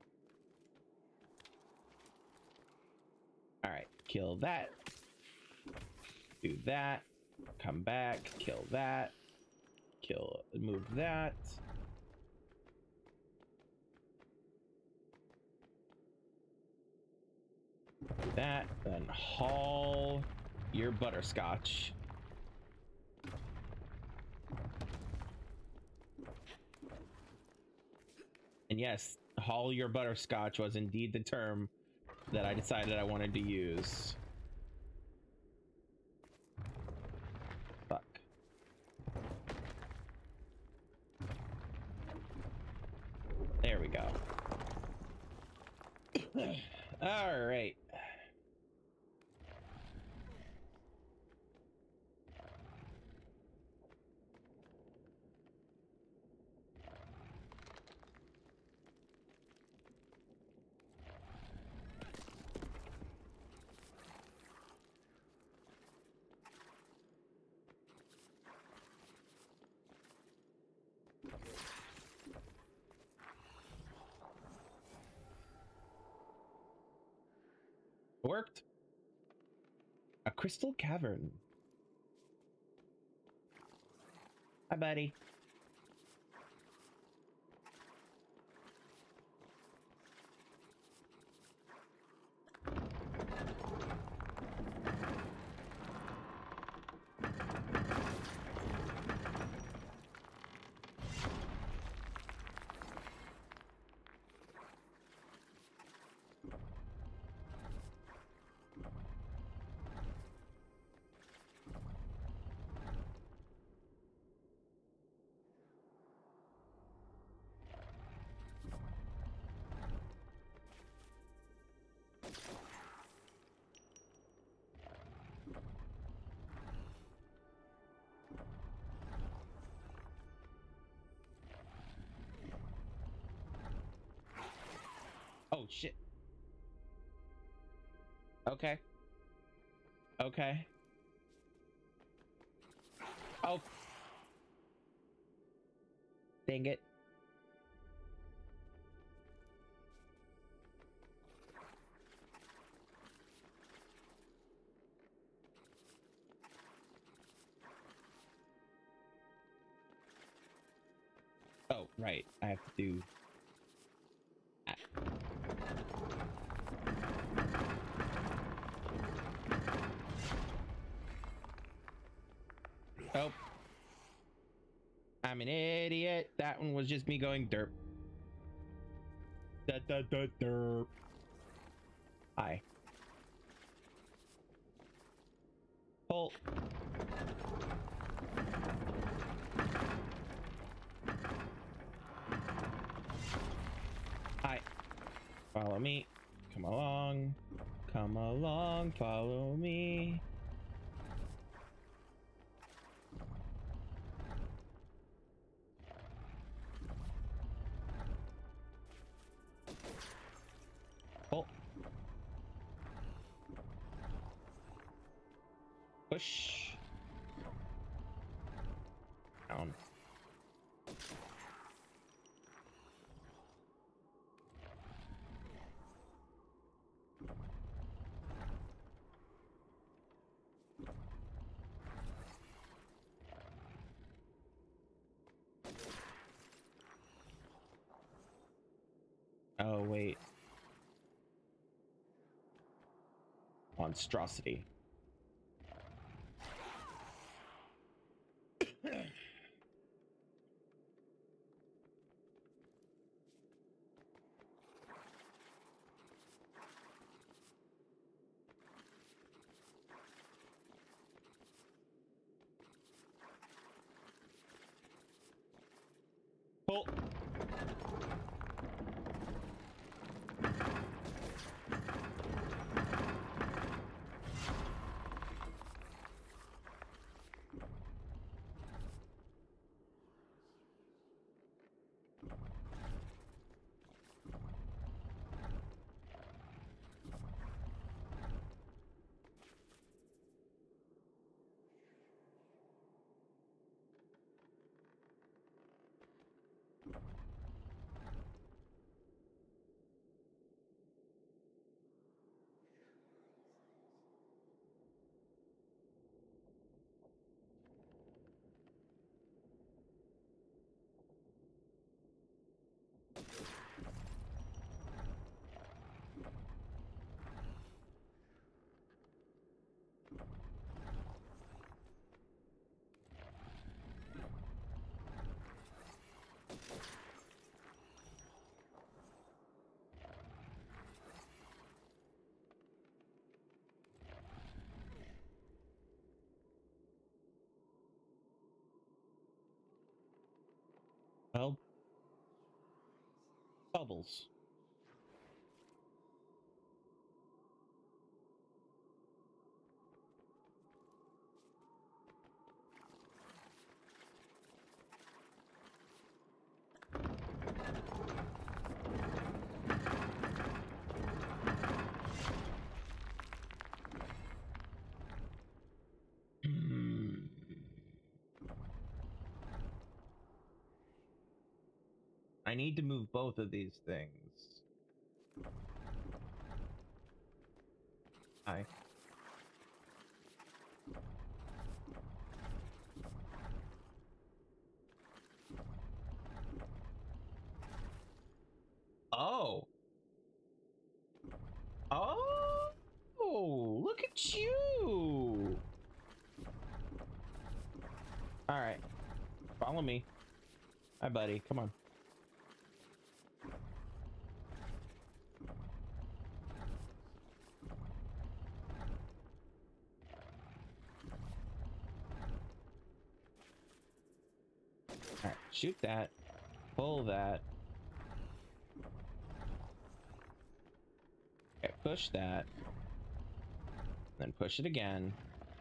All right, kill that. Do that. Come back. Kill that. Kill. Move that. Do that. Then haul your butterscotch. And yes, haul your butterscotch was indeed the term that I decided I wanted to use. Fuck. There we go. All right. Worked. A crystal cavern. Hi, buddy. Oh, shit. Okay. Okay. Oh. Dang it. Right, I have to do that. Oh. I'm an idiot. That one was just me going derp. Da, da, da, derp. Hi. Pull. Hi. Follow me. Come along. Come along. Follow me. Pull. Push. Down. Oh, wait. Monstrosity. Pull. Well, bubbles. I need to move both of these things. Hi. Oh. Oh, look at you. All right. Follow me. Hi, buddy. Come on. All right. Shoot that. Pull that. Okay, push that. Then push it again.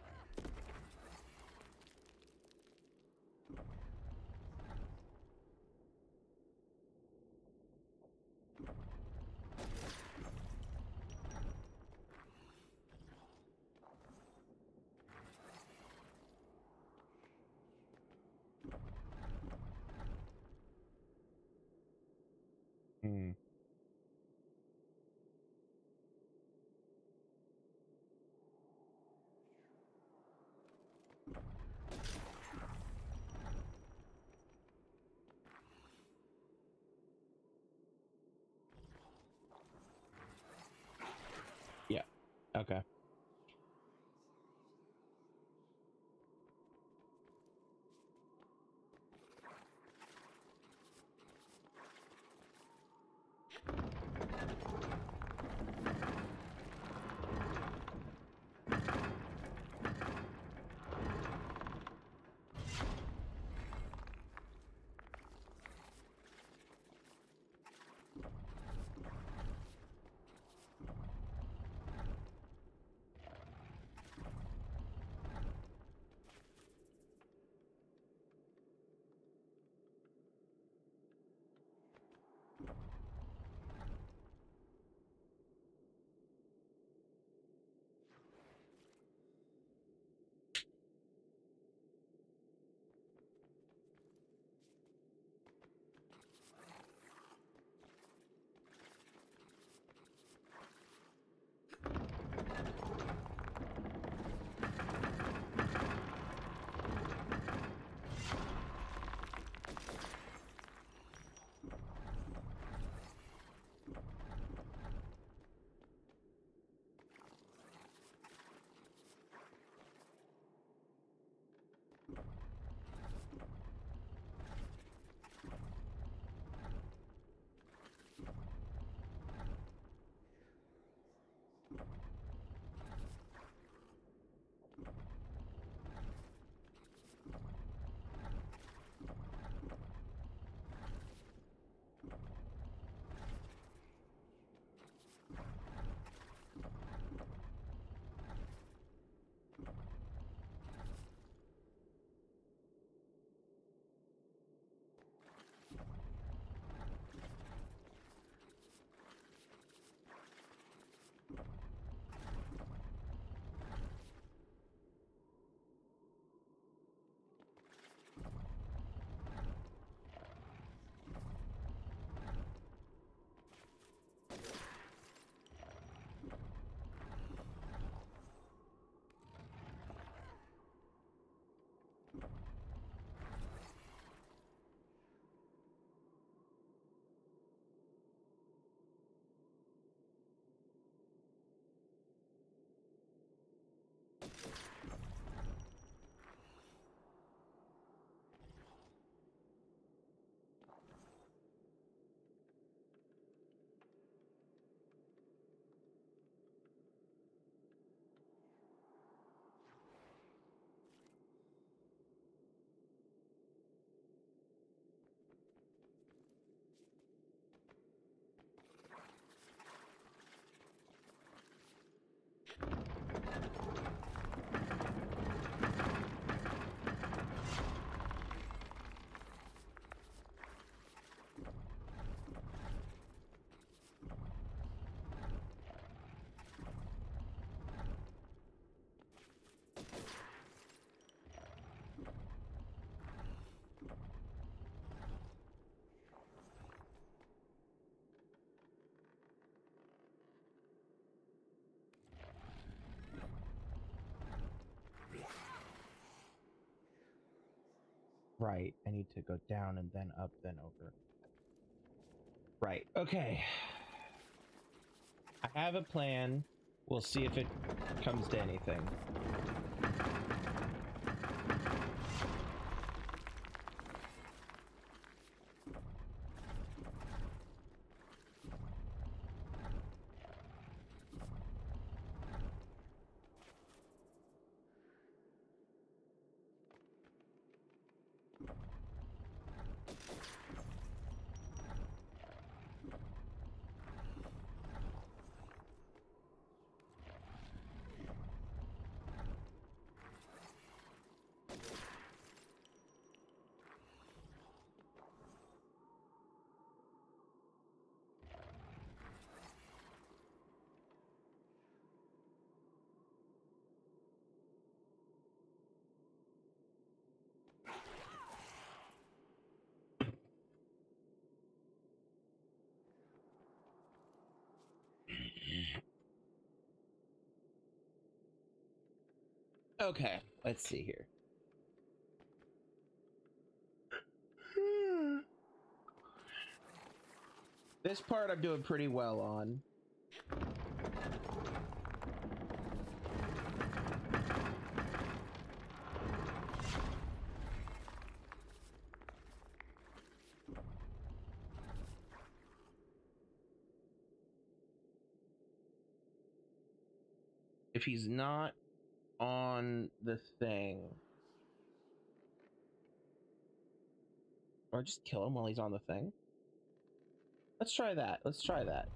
Hmm. Okay. Right. I need to go down and then up, then over. Right. Okay. I have a plan. We'll see if it comes to anything. Okay, let's see here. This part I'm doing pretty well on. if he's not on the thing, or just kill him while he's on the thing. Let's try that. Let's try that.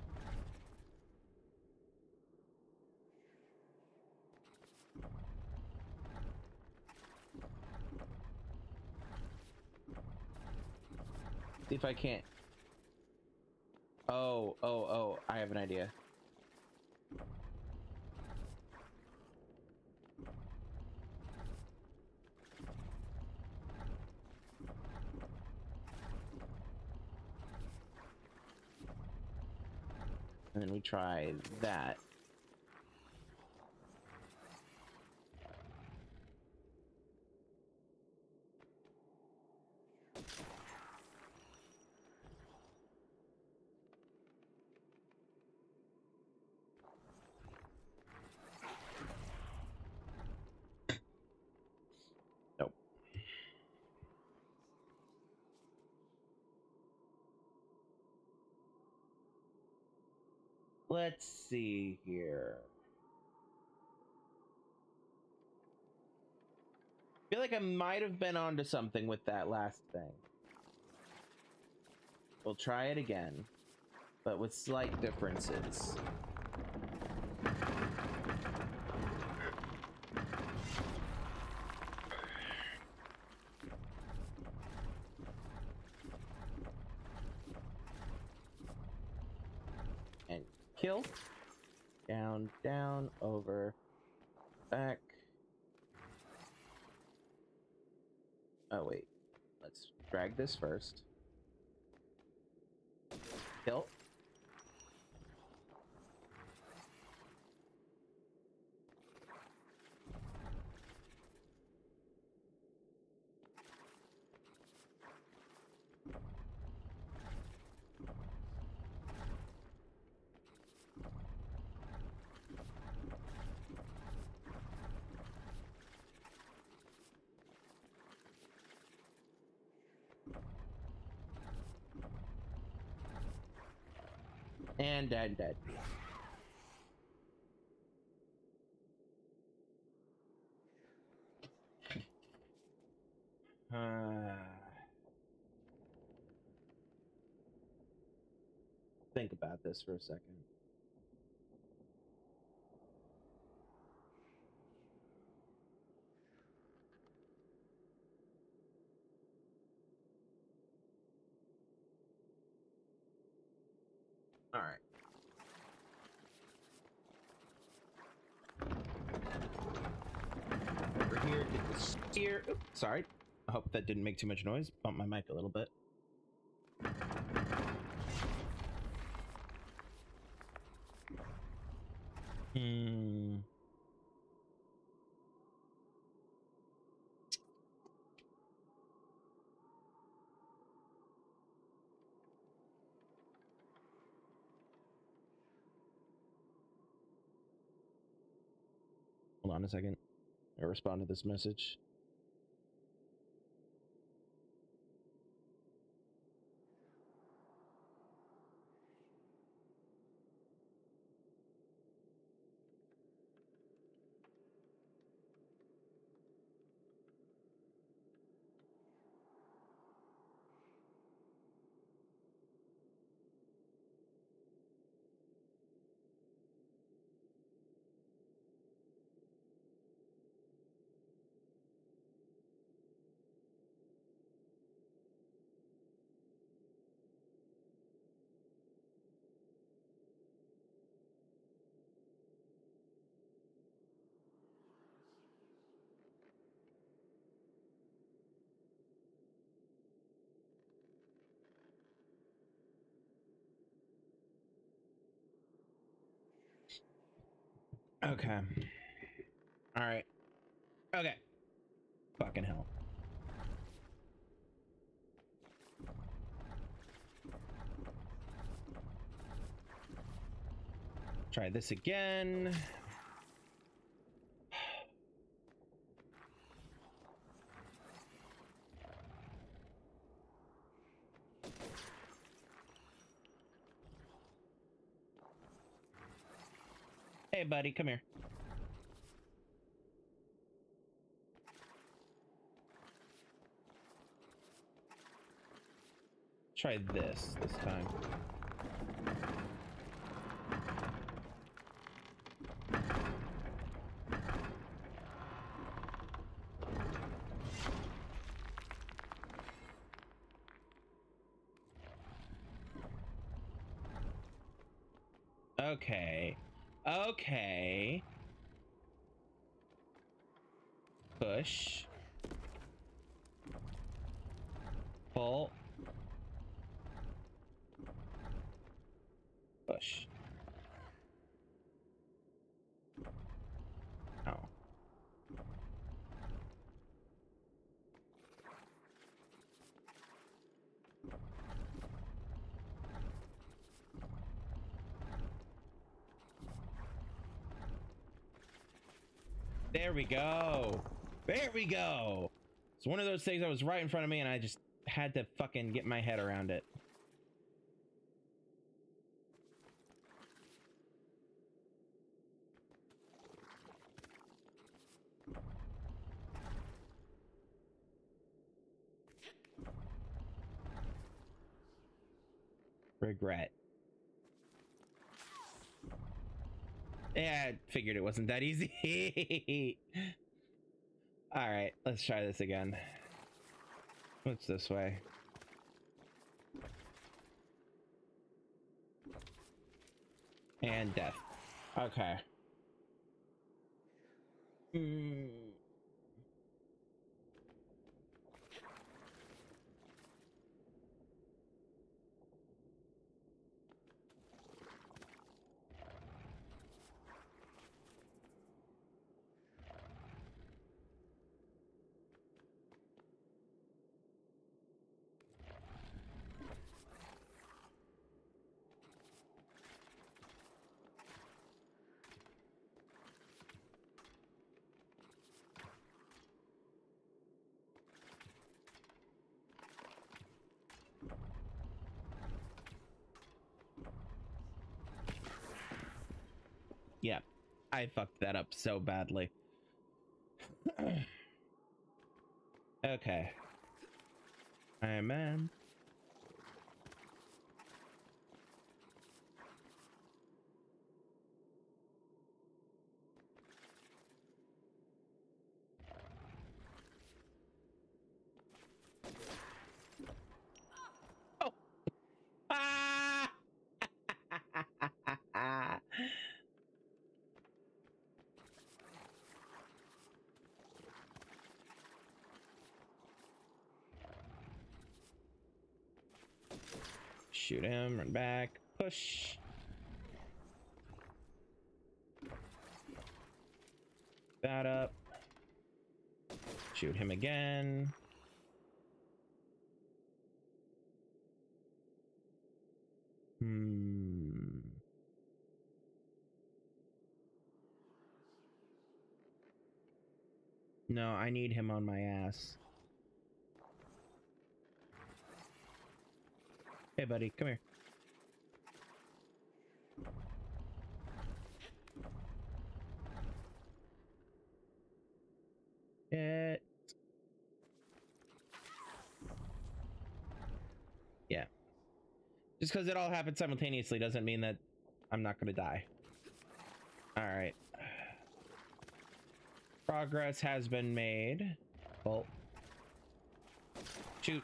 See if I can't. Oh, oh, oh, I have an idea. And then we try that. Nope. Let's see here. I feel like I might have been onto something with that last thing. We'll try it again, but with slight differences. And kill. Down, down, over, back. Oh, wait. Let's drag this first. Kill. And dead, dead. Uh, think about this for a second. All right. Over here, get the steer. Oops, sorry. I hope that didn't make too much noise. Bump my mic a little bit. Hmm. Hold on a second. I respond to this message. Okay. All right. Okay. Fucking hell. Try this again. Hey, buddy, come here. Try this this time. Okay. Okay. Push. Pull. Push. Oh. There we go. There we go. It's one of those things that was right in front of me and I just had to fucking get my head around it. Regret. Yeah, I figured it wasn't that easy. All right, let's try this again. What's this way? And death. Okay. Hmm. Yeah, I fucked that up so badly. Okay. Iron Man. Oh. Ah! Shoot him, run back, push. That up. Shoot him again. Hmm. No, I need him on my ass. Hey, buddy, come here. It. Yeah. Just because it all happened simultaneously doesn't mean that I'm not gonna die. All right. Progress has been made. Bolt. Shoot.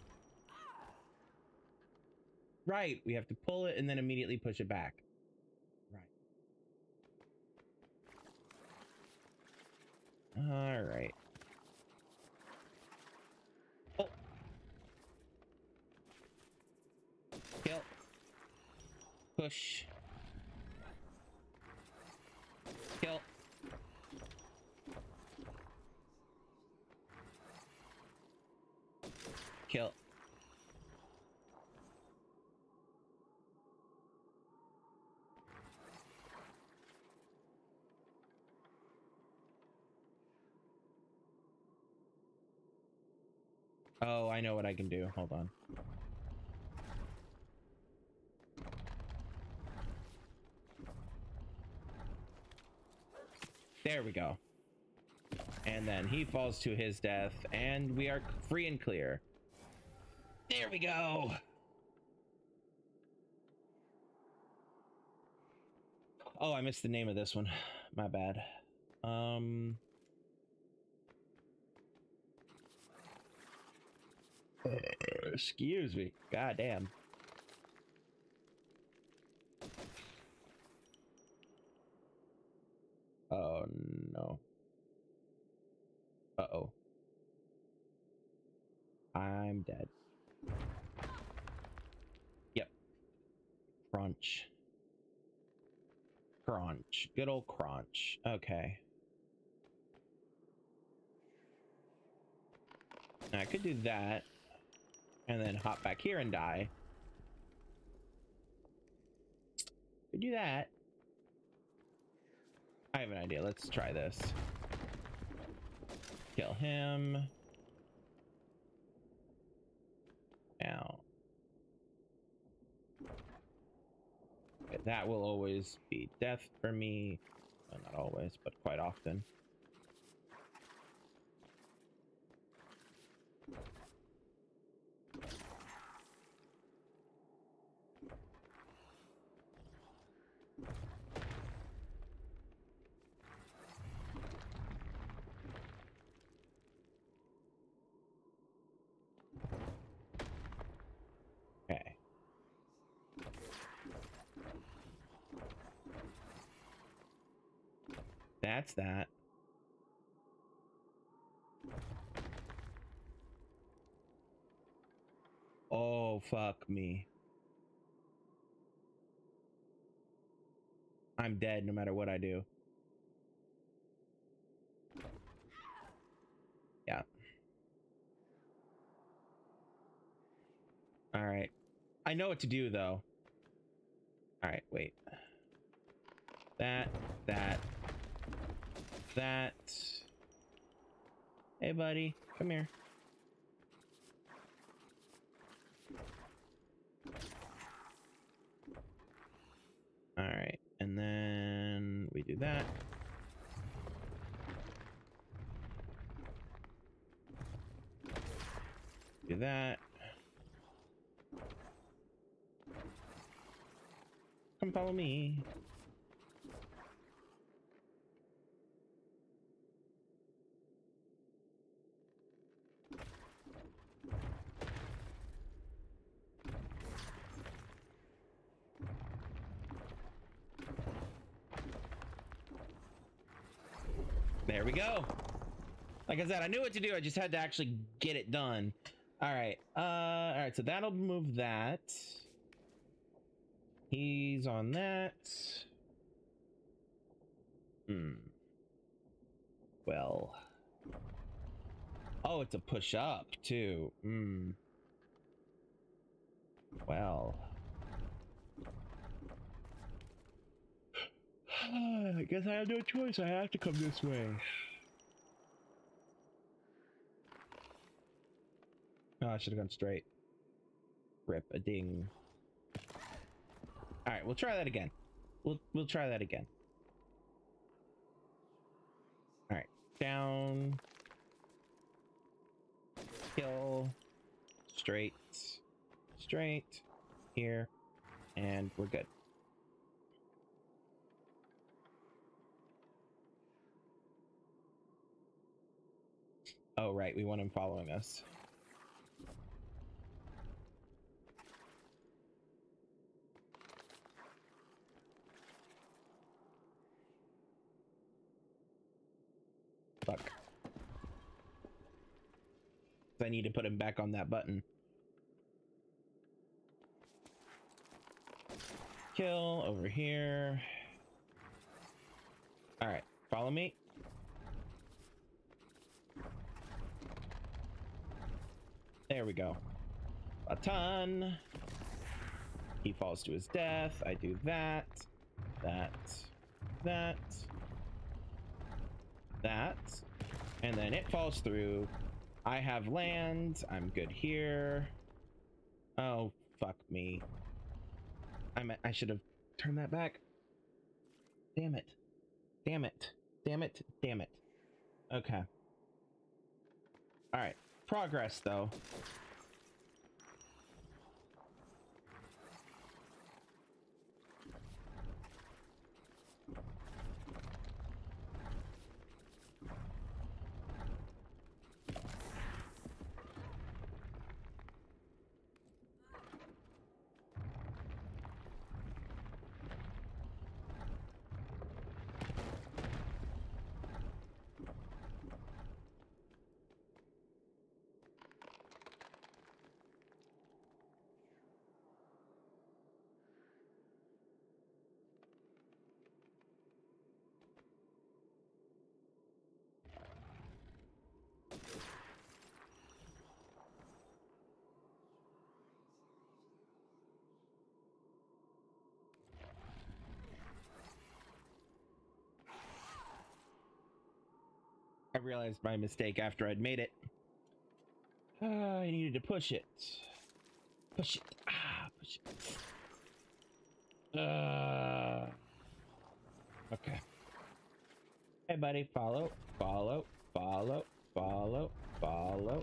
Right, we have to pull it and then immediately push it back. Right. All right. Oh. Kill. Push. Kill. Kill. Oh, I know what I can do. Hold on. There we go. And then he falls to his death, and we are free and clear. There we go. Oh, I missed the name of this one. My bad. Um... Excuse me. God damn. Oh no. Uh-oh. I'm dead. Yep. Crunch. Crunch. Good old crunch. Okay. I could do that. And then hop back here and die. Could do that. I have an idea. Let's try this. Kill him. Now. Okay, that will always be death for me. Well, not always, but quite often. Okay. That's that. Oh, fuck me. I'm dead no matter what I do. Yeah. All right. I know what to do, though. All right, wait. That, that, that. Hey, buddy, come here. All right, and then we do that. Do that. Come follow me. There we go. Like I said, I knew what to do. I just had to actually get it done. All right. Uh, all right. So that'll move that. He's on that. Hmm. Well. Oh, it's a push up too. Hmm. Well. I guess I have no choice. I have to come this way. Oh, I should have gone straight. Rip a ding. All right, we'll try that again. We'll we'll try that again. All right, down. Kill. Straight. Straight. Here, and we're good. Oh, right, we want him following us. Fuck. I need to put him back on that button. Kill over here. All right, follow me. There we go. A ton. He falls to his death. I do that. That. That. That. And then it falls through. I have land. I'm good here. Oh, fuck me. I'm, I should have turned that back. Damn it. Damn it. Damn it. Damn it. Okay. All right. Progress, though. I realized my mistake after I'd made it. Uh, I needed to push it. Push it. Ah, push it. Uh, okay. Hey, buddy. Follow, follow, follow, follow, follow.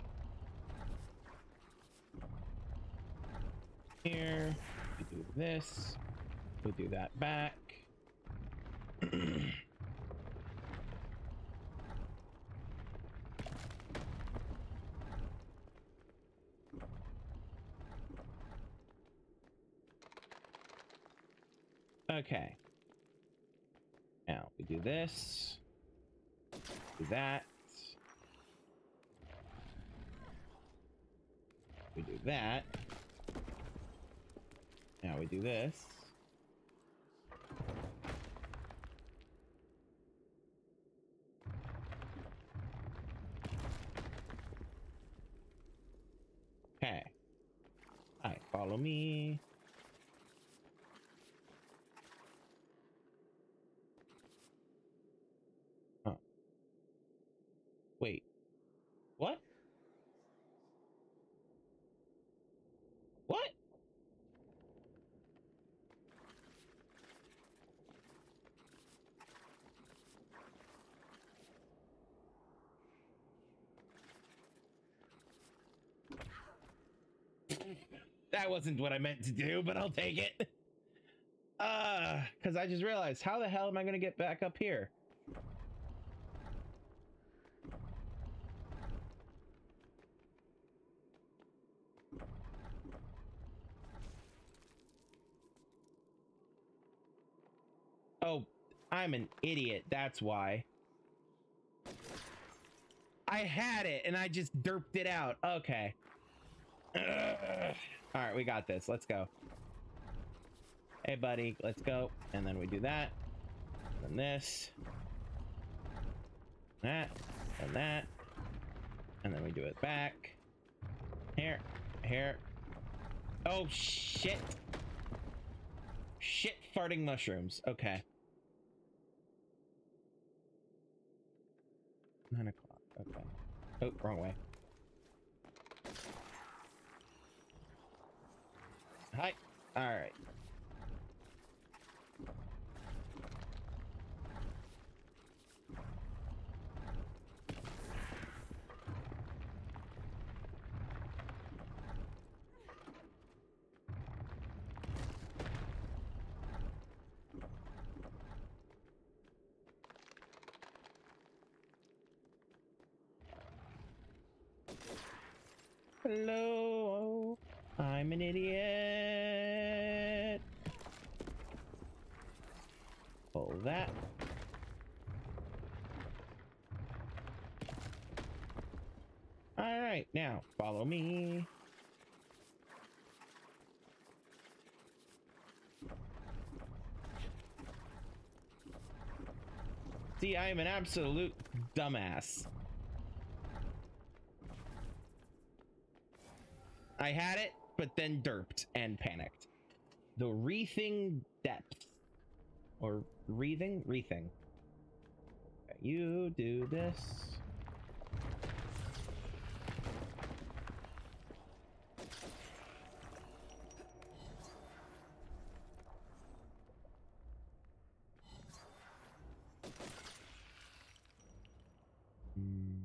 Here. We do this. We do that back. Okay. Now we do this. Do that. We do that. Now we do this. Okay. Hi, follow me. Huh. Wait. What? What? That wasn't what I meant to do, but I'll take it. Uh, because I just realized, how the hell am I going to get back up here? Oh, I'm an idiot. That's why. I had it and I just derped it out. Okay. Ugh. All right, we got this. Let's go. Hey, buddy, let's go. And then we do that. And then this. That. And that. And then we do it back. Here. Here. Oh, shit. Shit farting mushrooms. Okay. Nine o'clock. Okay. Oh, wrong way. Hi. All right. Hello, I'm an idiot. Pull that. All right, now follow me. See, I am an absolute dumbass. I had it, but then derped and panicked. The wreathing depth. Or wreathing? Wreathing. Okay, you do this. Mm.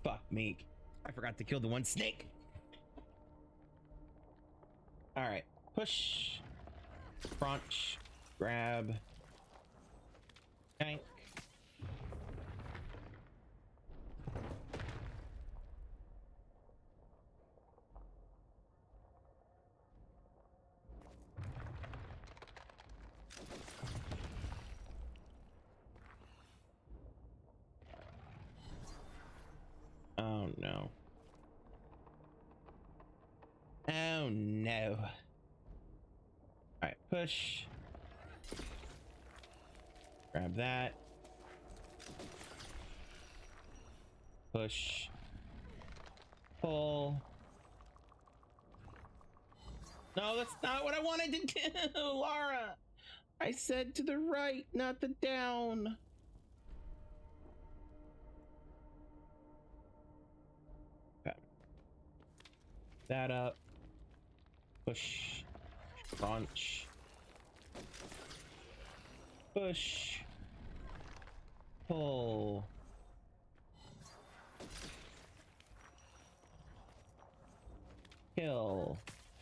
Fuck me. I forgot to kill the one snake. All right. Push. Crunch. Grab. Tank. Oh no. Oh no. Alright, push. Grab that. Push. Pull. No, that's not what I wanted to do, Lara. I said to the right, not the down. Okay. That up. Push. Crunch. Push. Pull. Kill.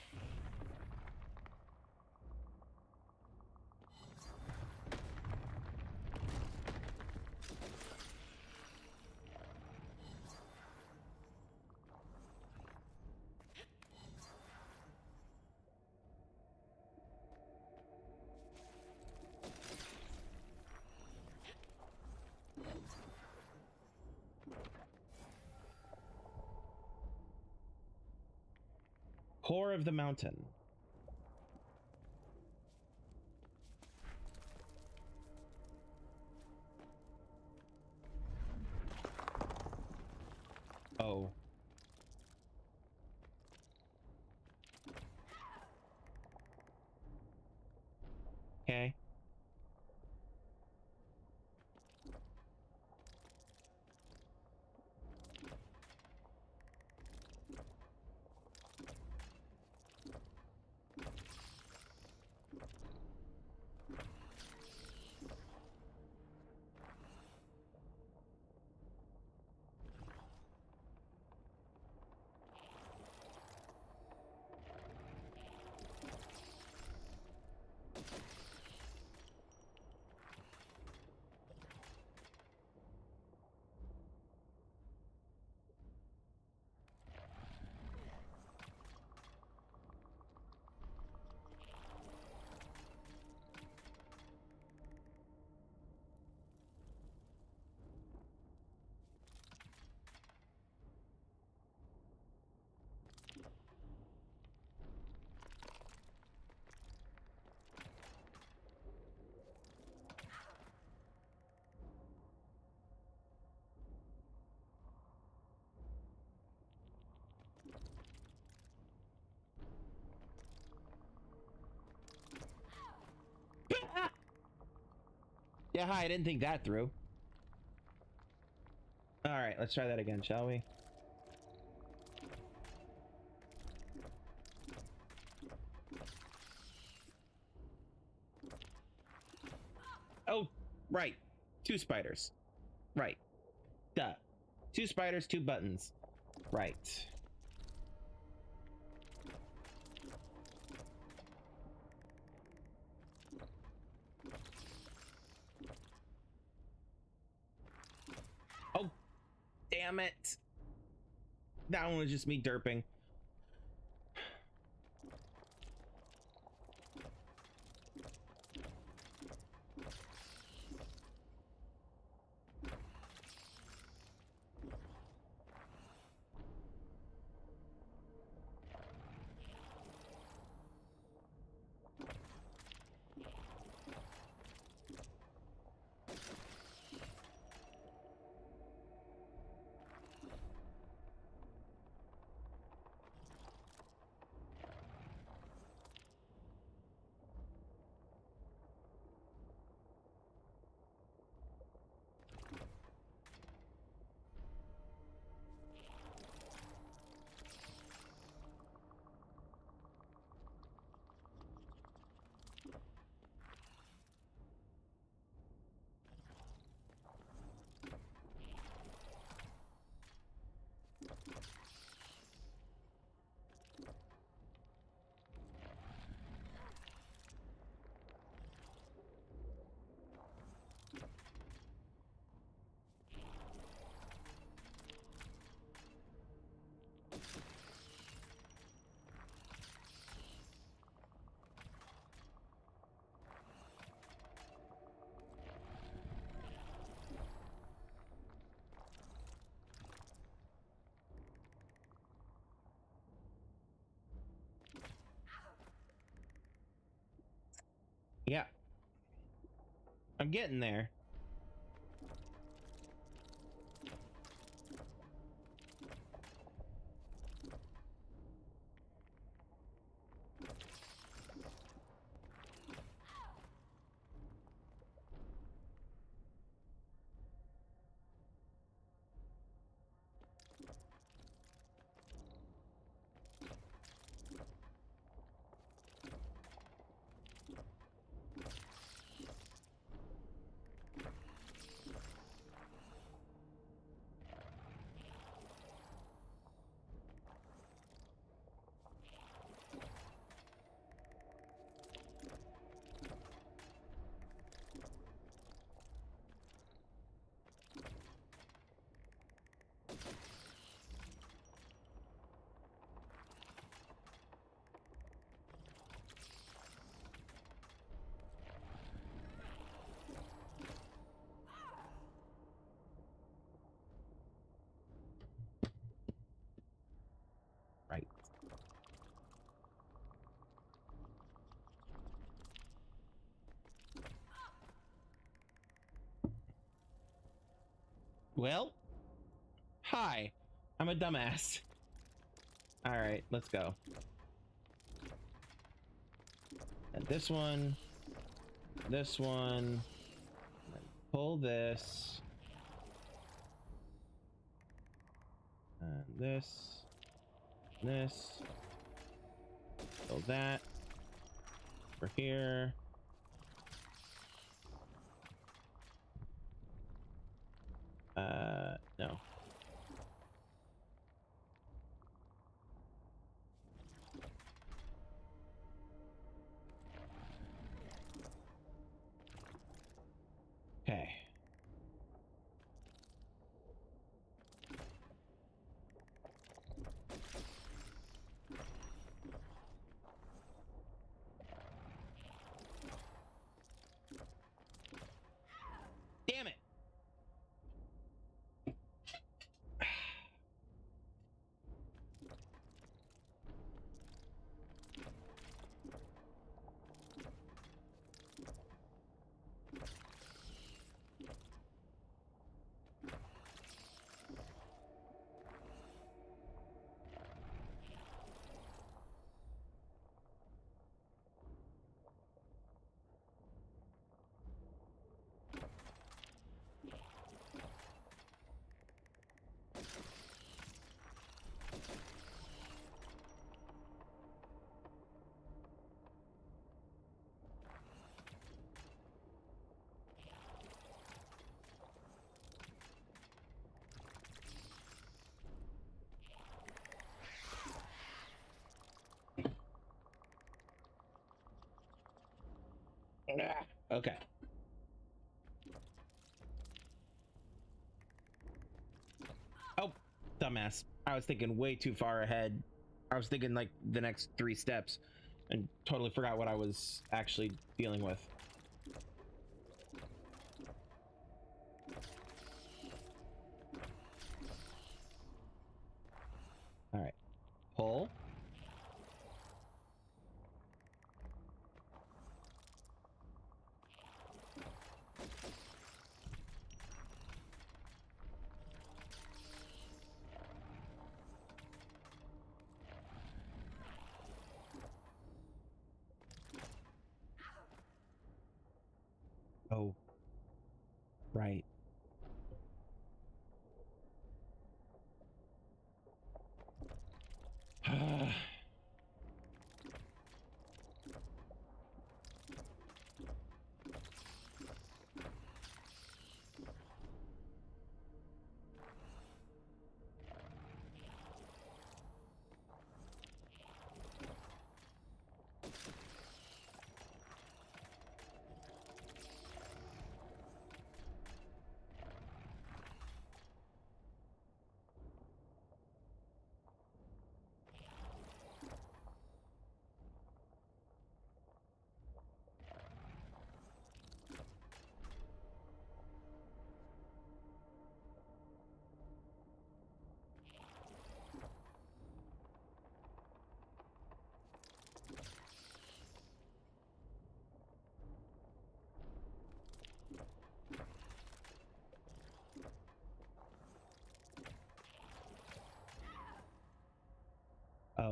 Core of the mountain. Oh. Okay. Yeah, hi, I didn't think that through. All right, let's try that again, shall we? Oh, right. Two spiders. Right. Duh. Two spiders, two buttons. Right. Oh, damn it. That one was just me derping. Yeah. I'm getting there. Right. Well, hi. I'm a dumbass. All right, let's go. And this one, this one, pull this, and this, this, pull that, over here. Uh, no. Okay. Damn it. Okay. Oh, dumbass. I was thinking way too far ahead. I was thinking like the next three steps and totally forgot what I was actually dealing with. All right. Pull. Oh, right.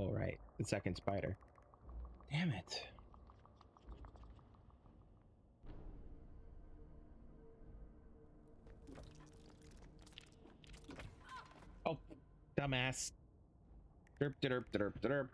Oh, right. The second spider. Damn it. Oh, dumbass. Derp, derp, derp, derp.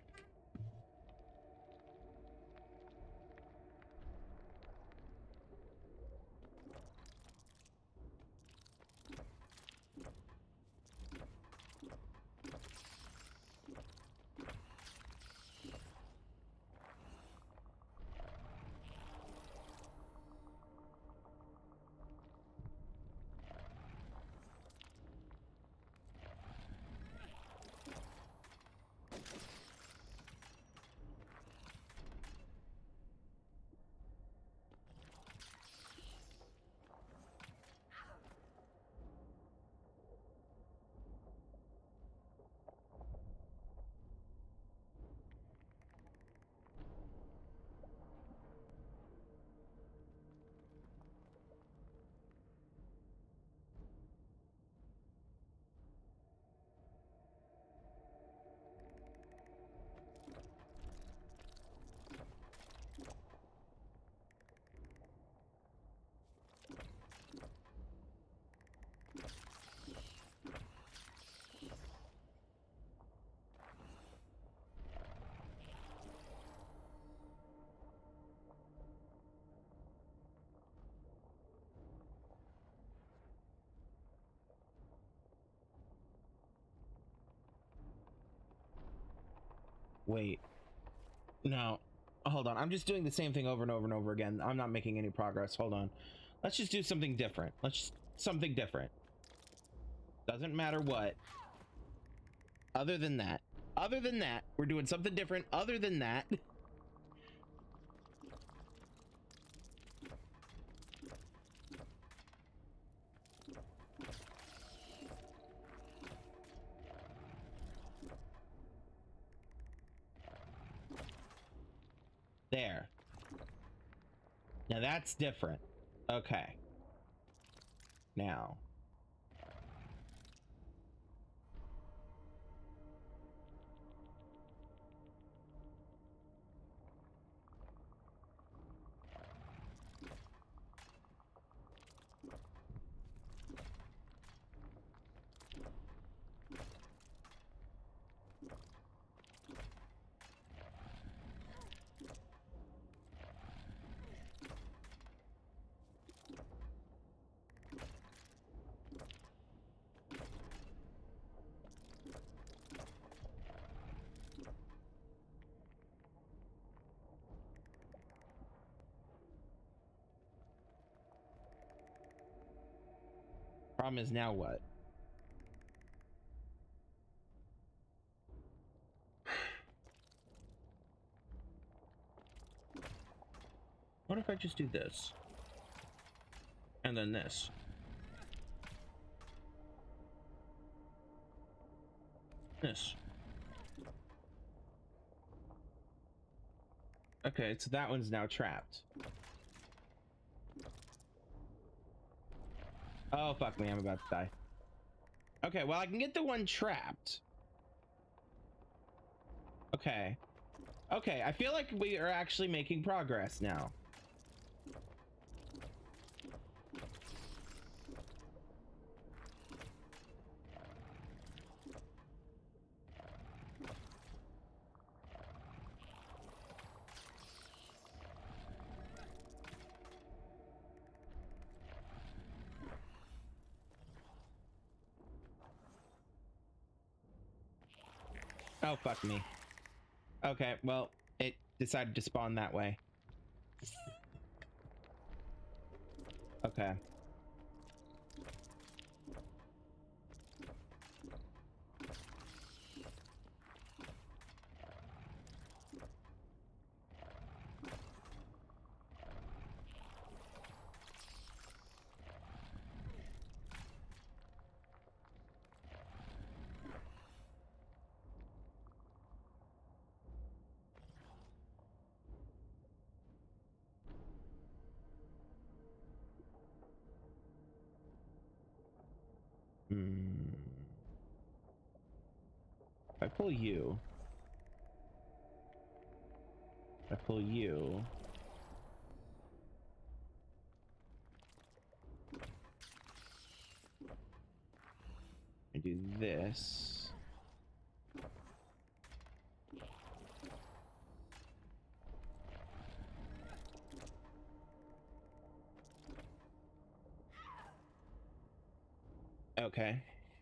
Wait. No. Hold on. I'm just doing the same thing over and over and over again. I'm not making any progress. Hold on. Let's just do something different. Let's just something different. Doesn't matter what. Other than that. Other than that, we're doing something different. Other than that. There. Now that's different. Okay. Now. Problem is now what? What if I just do this? And then this? This. Okay, so that one's now trapped. Oh, fuck me, I'm about to die. Okay, well, I can get the one trapped. Okay. Okay, I feel like we are actually making progress now. Oh, fuck me. Okay, well, it decided to spawn that way. Okay. Hmm. If I pull you, I pull you. I do this. Okay.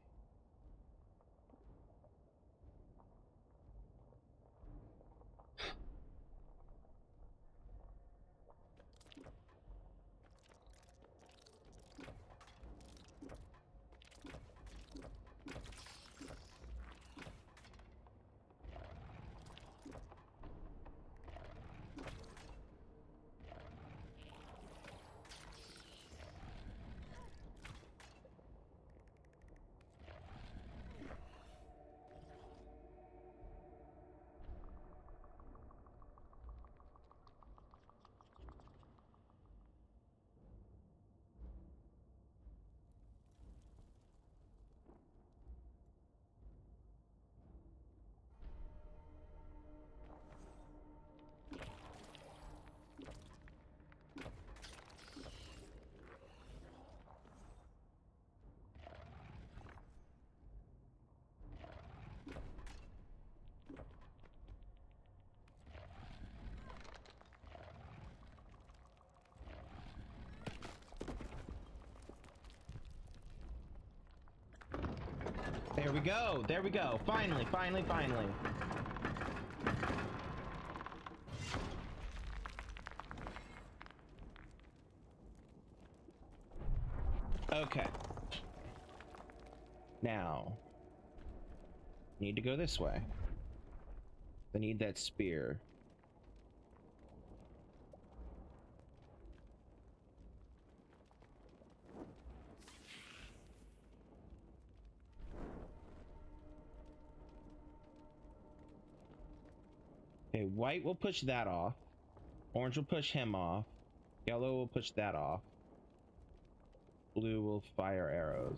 There we go. There we go. Finally, finally, finally. Okay. Now, need to go this way. I need that spear. Okay, white will push that off. Orange will push him off. Yellow will push that off. Blue will fire arrows.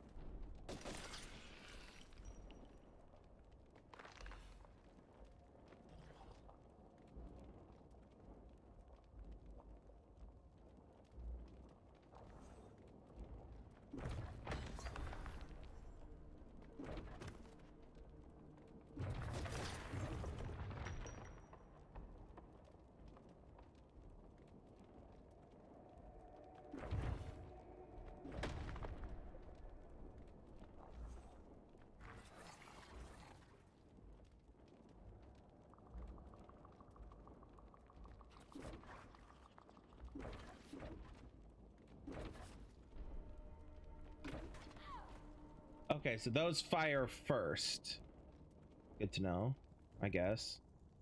Okay, so those fire first. Good to know, I guess.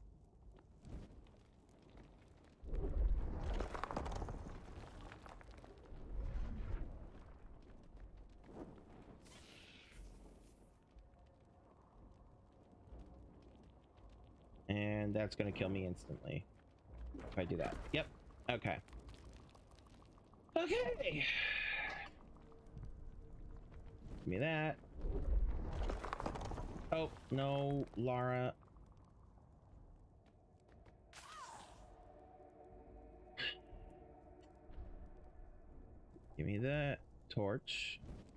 And that's gonna kill me instantly if I do that. Yep. Okay. Okay. Give me that. Oh, no, Lara. Give me that torch.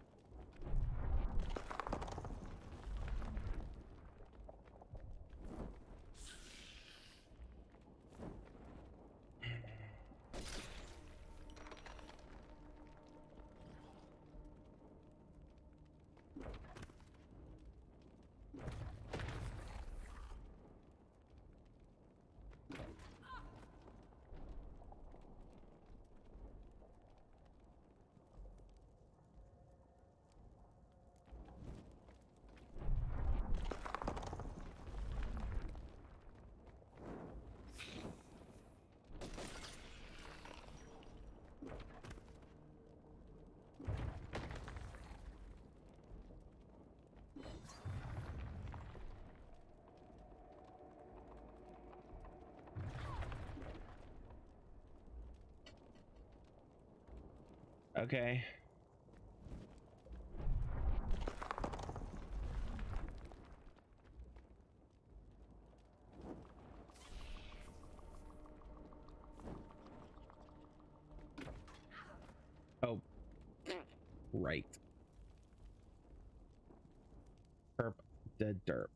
Okay. right. Herp the derp.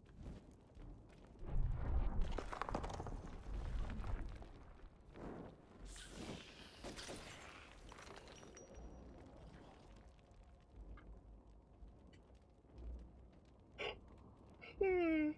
Hmm.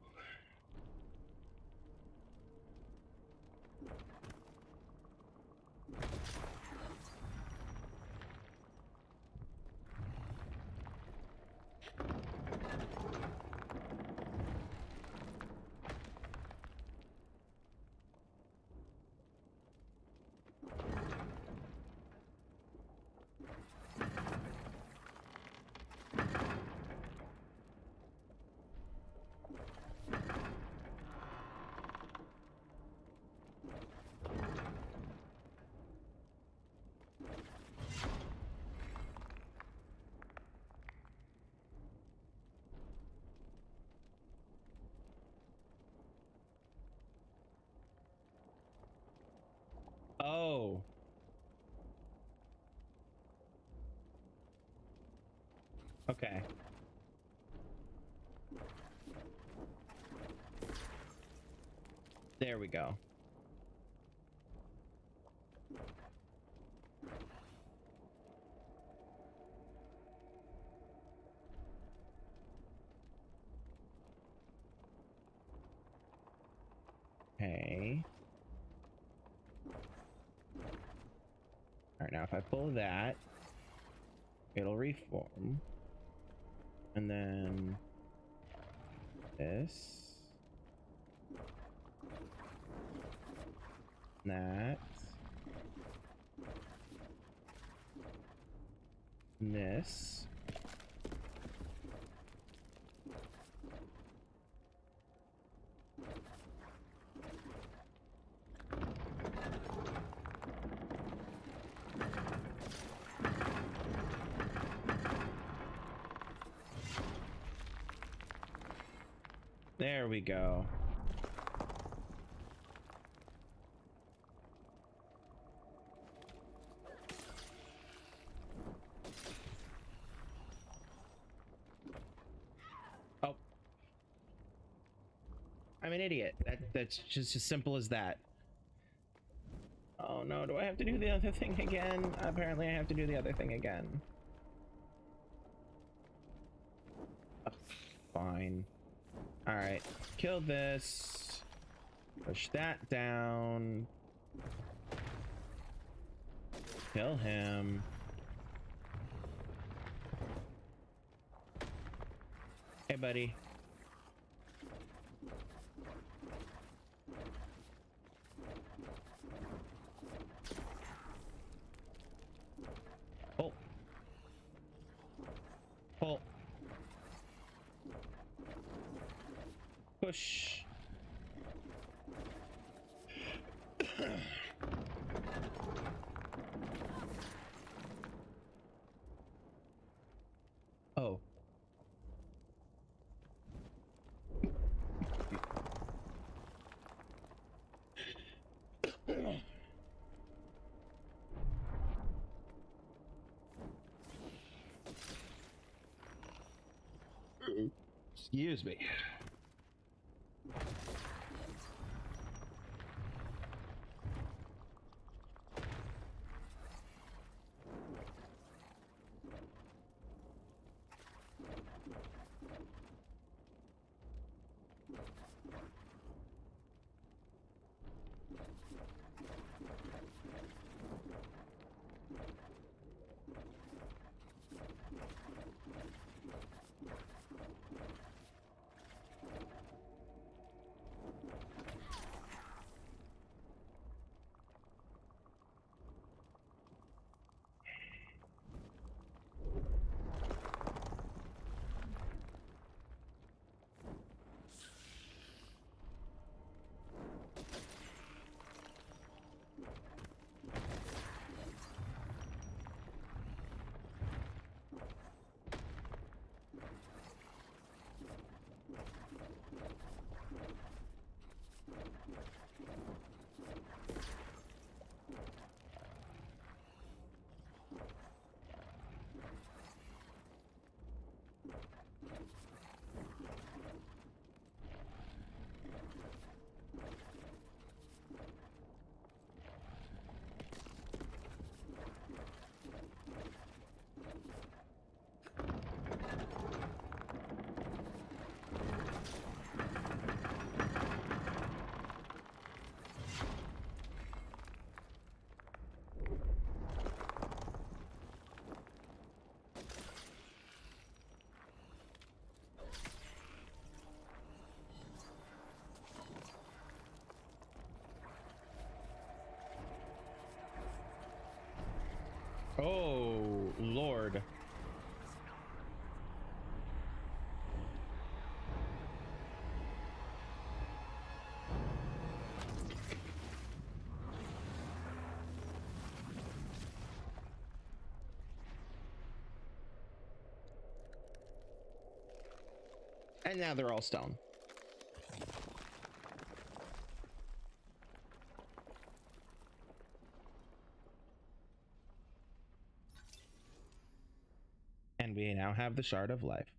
Oh. Okay. There we go. Okay. All right, now if I pull that, it'll reform. And then this. That. And this. There we go. Oh. I'm an idiot. That, that's just as simple as that. Oh no, do I have to do the other thing again? Apparently I have to do the other thing again. Ugh, fine. Alright, kill this. Push that down. Kill him. Hey, buddy. Pull. Pull. Push. Oh. Excuse me. Lord. And now they're all stone. And we now have the Shard of Life.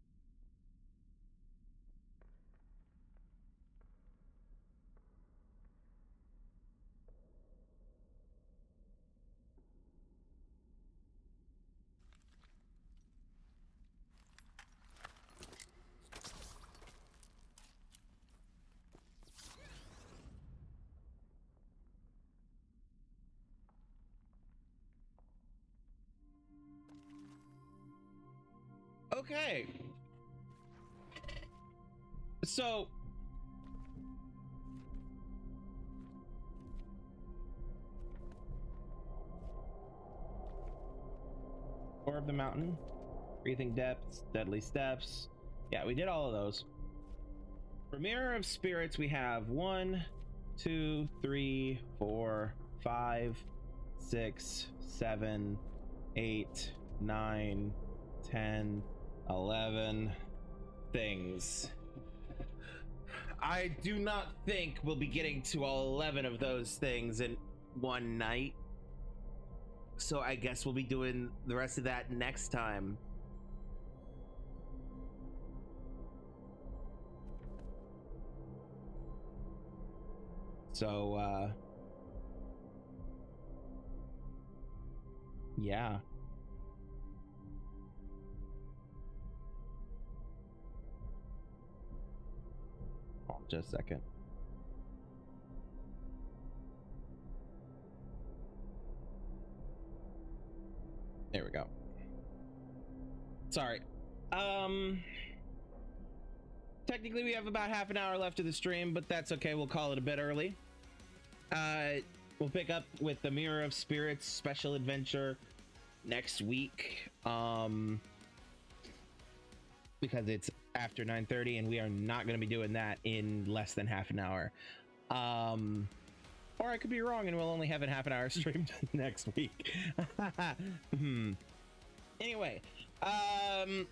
Okay. So Core of the Mountain, Breathing Depths, Deadly Steps. Yeah, we did all of those. For Mirror of Spirits, we have one, two, three, four, five, six, seven, eight, nine, ten, eleven things. I do not think we'll be getting to all eleven of those things in one night. So I guess we'll be doing the rest of that next time. So, uh, yeah. Hold on just a second. There we go. Sorry. Um, technically we have about half an hour left of the stream, but that's okay. We'll call it a bit early. Uh, we'll pick up with the Mirror of Spirits special adventure next week. Um, because it's after nine thirty and we are not going to be doing that in less than half an hour. Um, or I could be wrong and we'll only have a half an hour streamed next week. hmm. Anyway, um,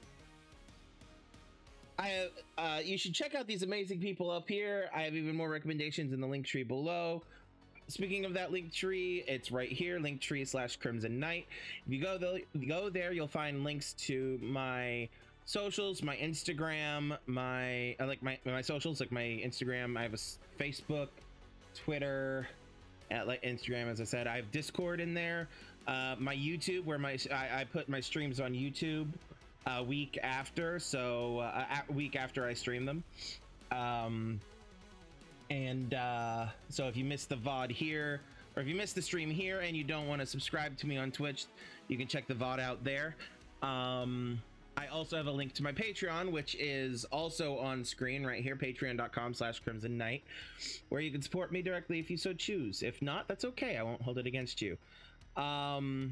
I uh, you should check out these amazing people up here. I have even more recommendations in the link tree below. Speaking of that link tree, it's right here, linktree slash Crimson Knight. If you go, the, go there, you'll find links to my socials, my Instagram, my I like my my socials, like my Instagram. I have a Facebook, Twitter, at like Instagram, as I said. I have Discord in there. Uh, my YouTube, where my I, I put my streams on YouTube a week after, so uh, a week after I stream them. Um, and uh, so if you missed the V O D here, or if you missed the stream here and you don't want to subscribe to me on Twitch, you can check the V O D out there. Um, I also have a link to my Patreon, which is also on screen right here, patreon dot com slash Crimson Knight, where you can support me directly if you so choose. If not, that's okay. I won't hold it against you. Um,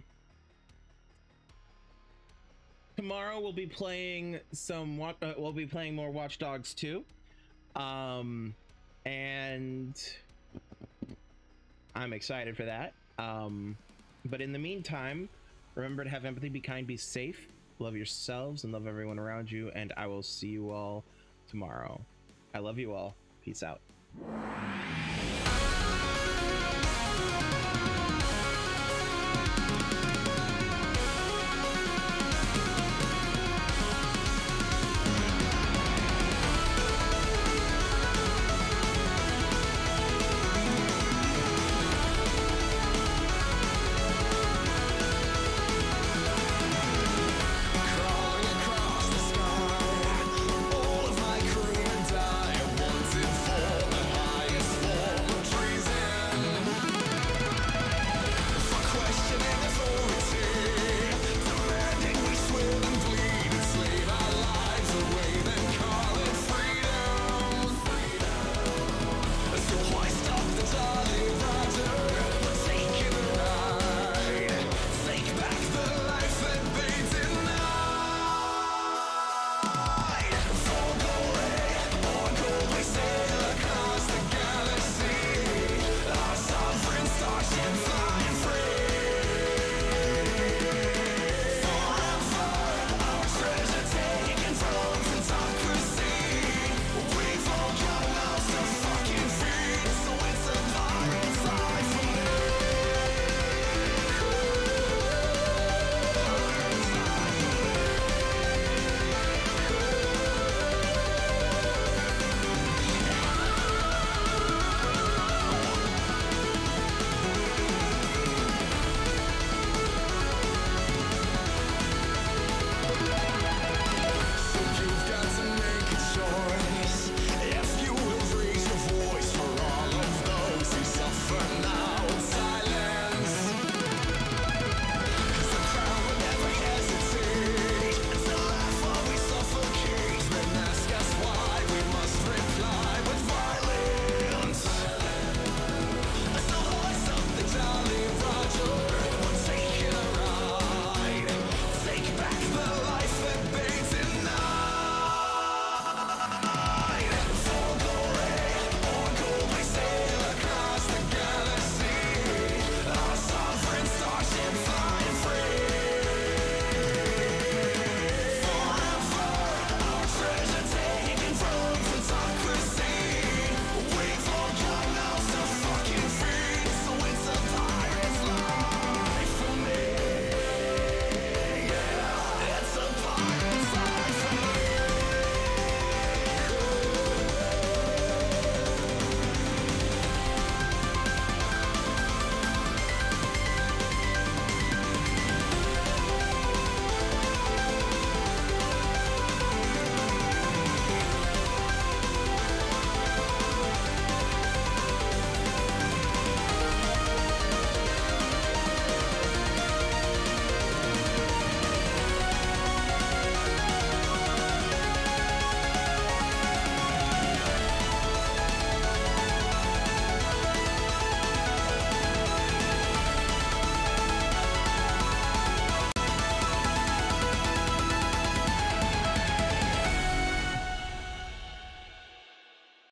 tomorrow we'll be playing some, uh, we'll be playing more Watch Dogs two. Um, and I'm excited for that. Um, but in the meantime, remember to have empathy, be kind, be safe. Love yourselves and love everyone around you, and I will see you all tomorrow. I love you all. Peace out.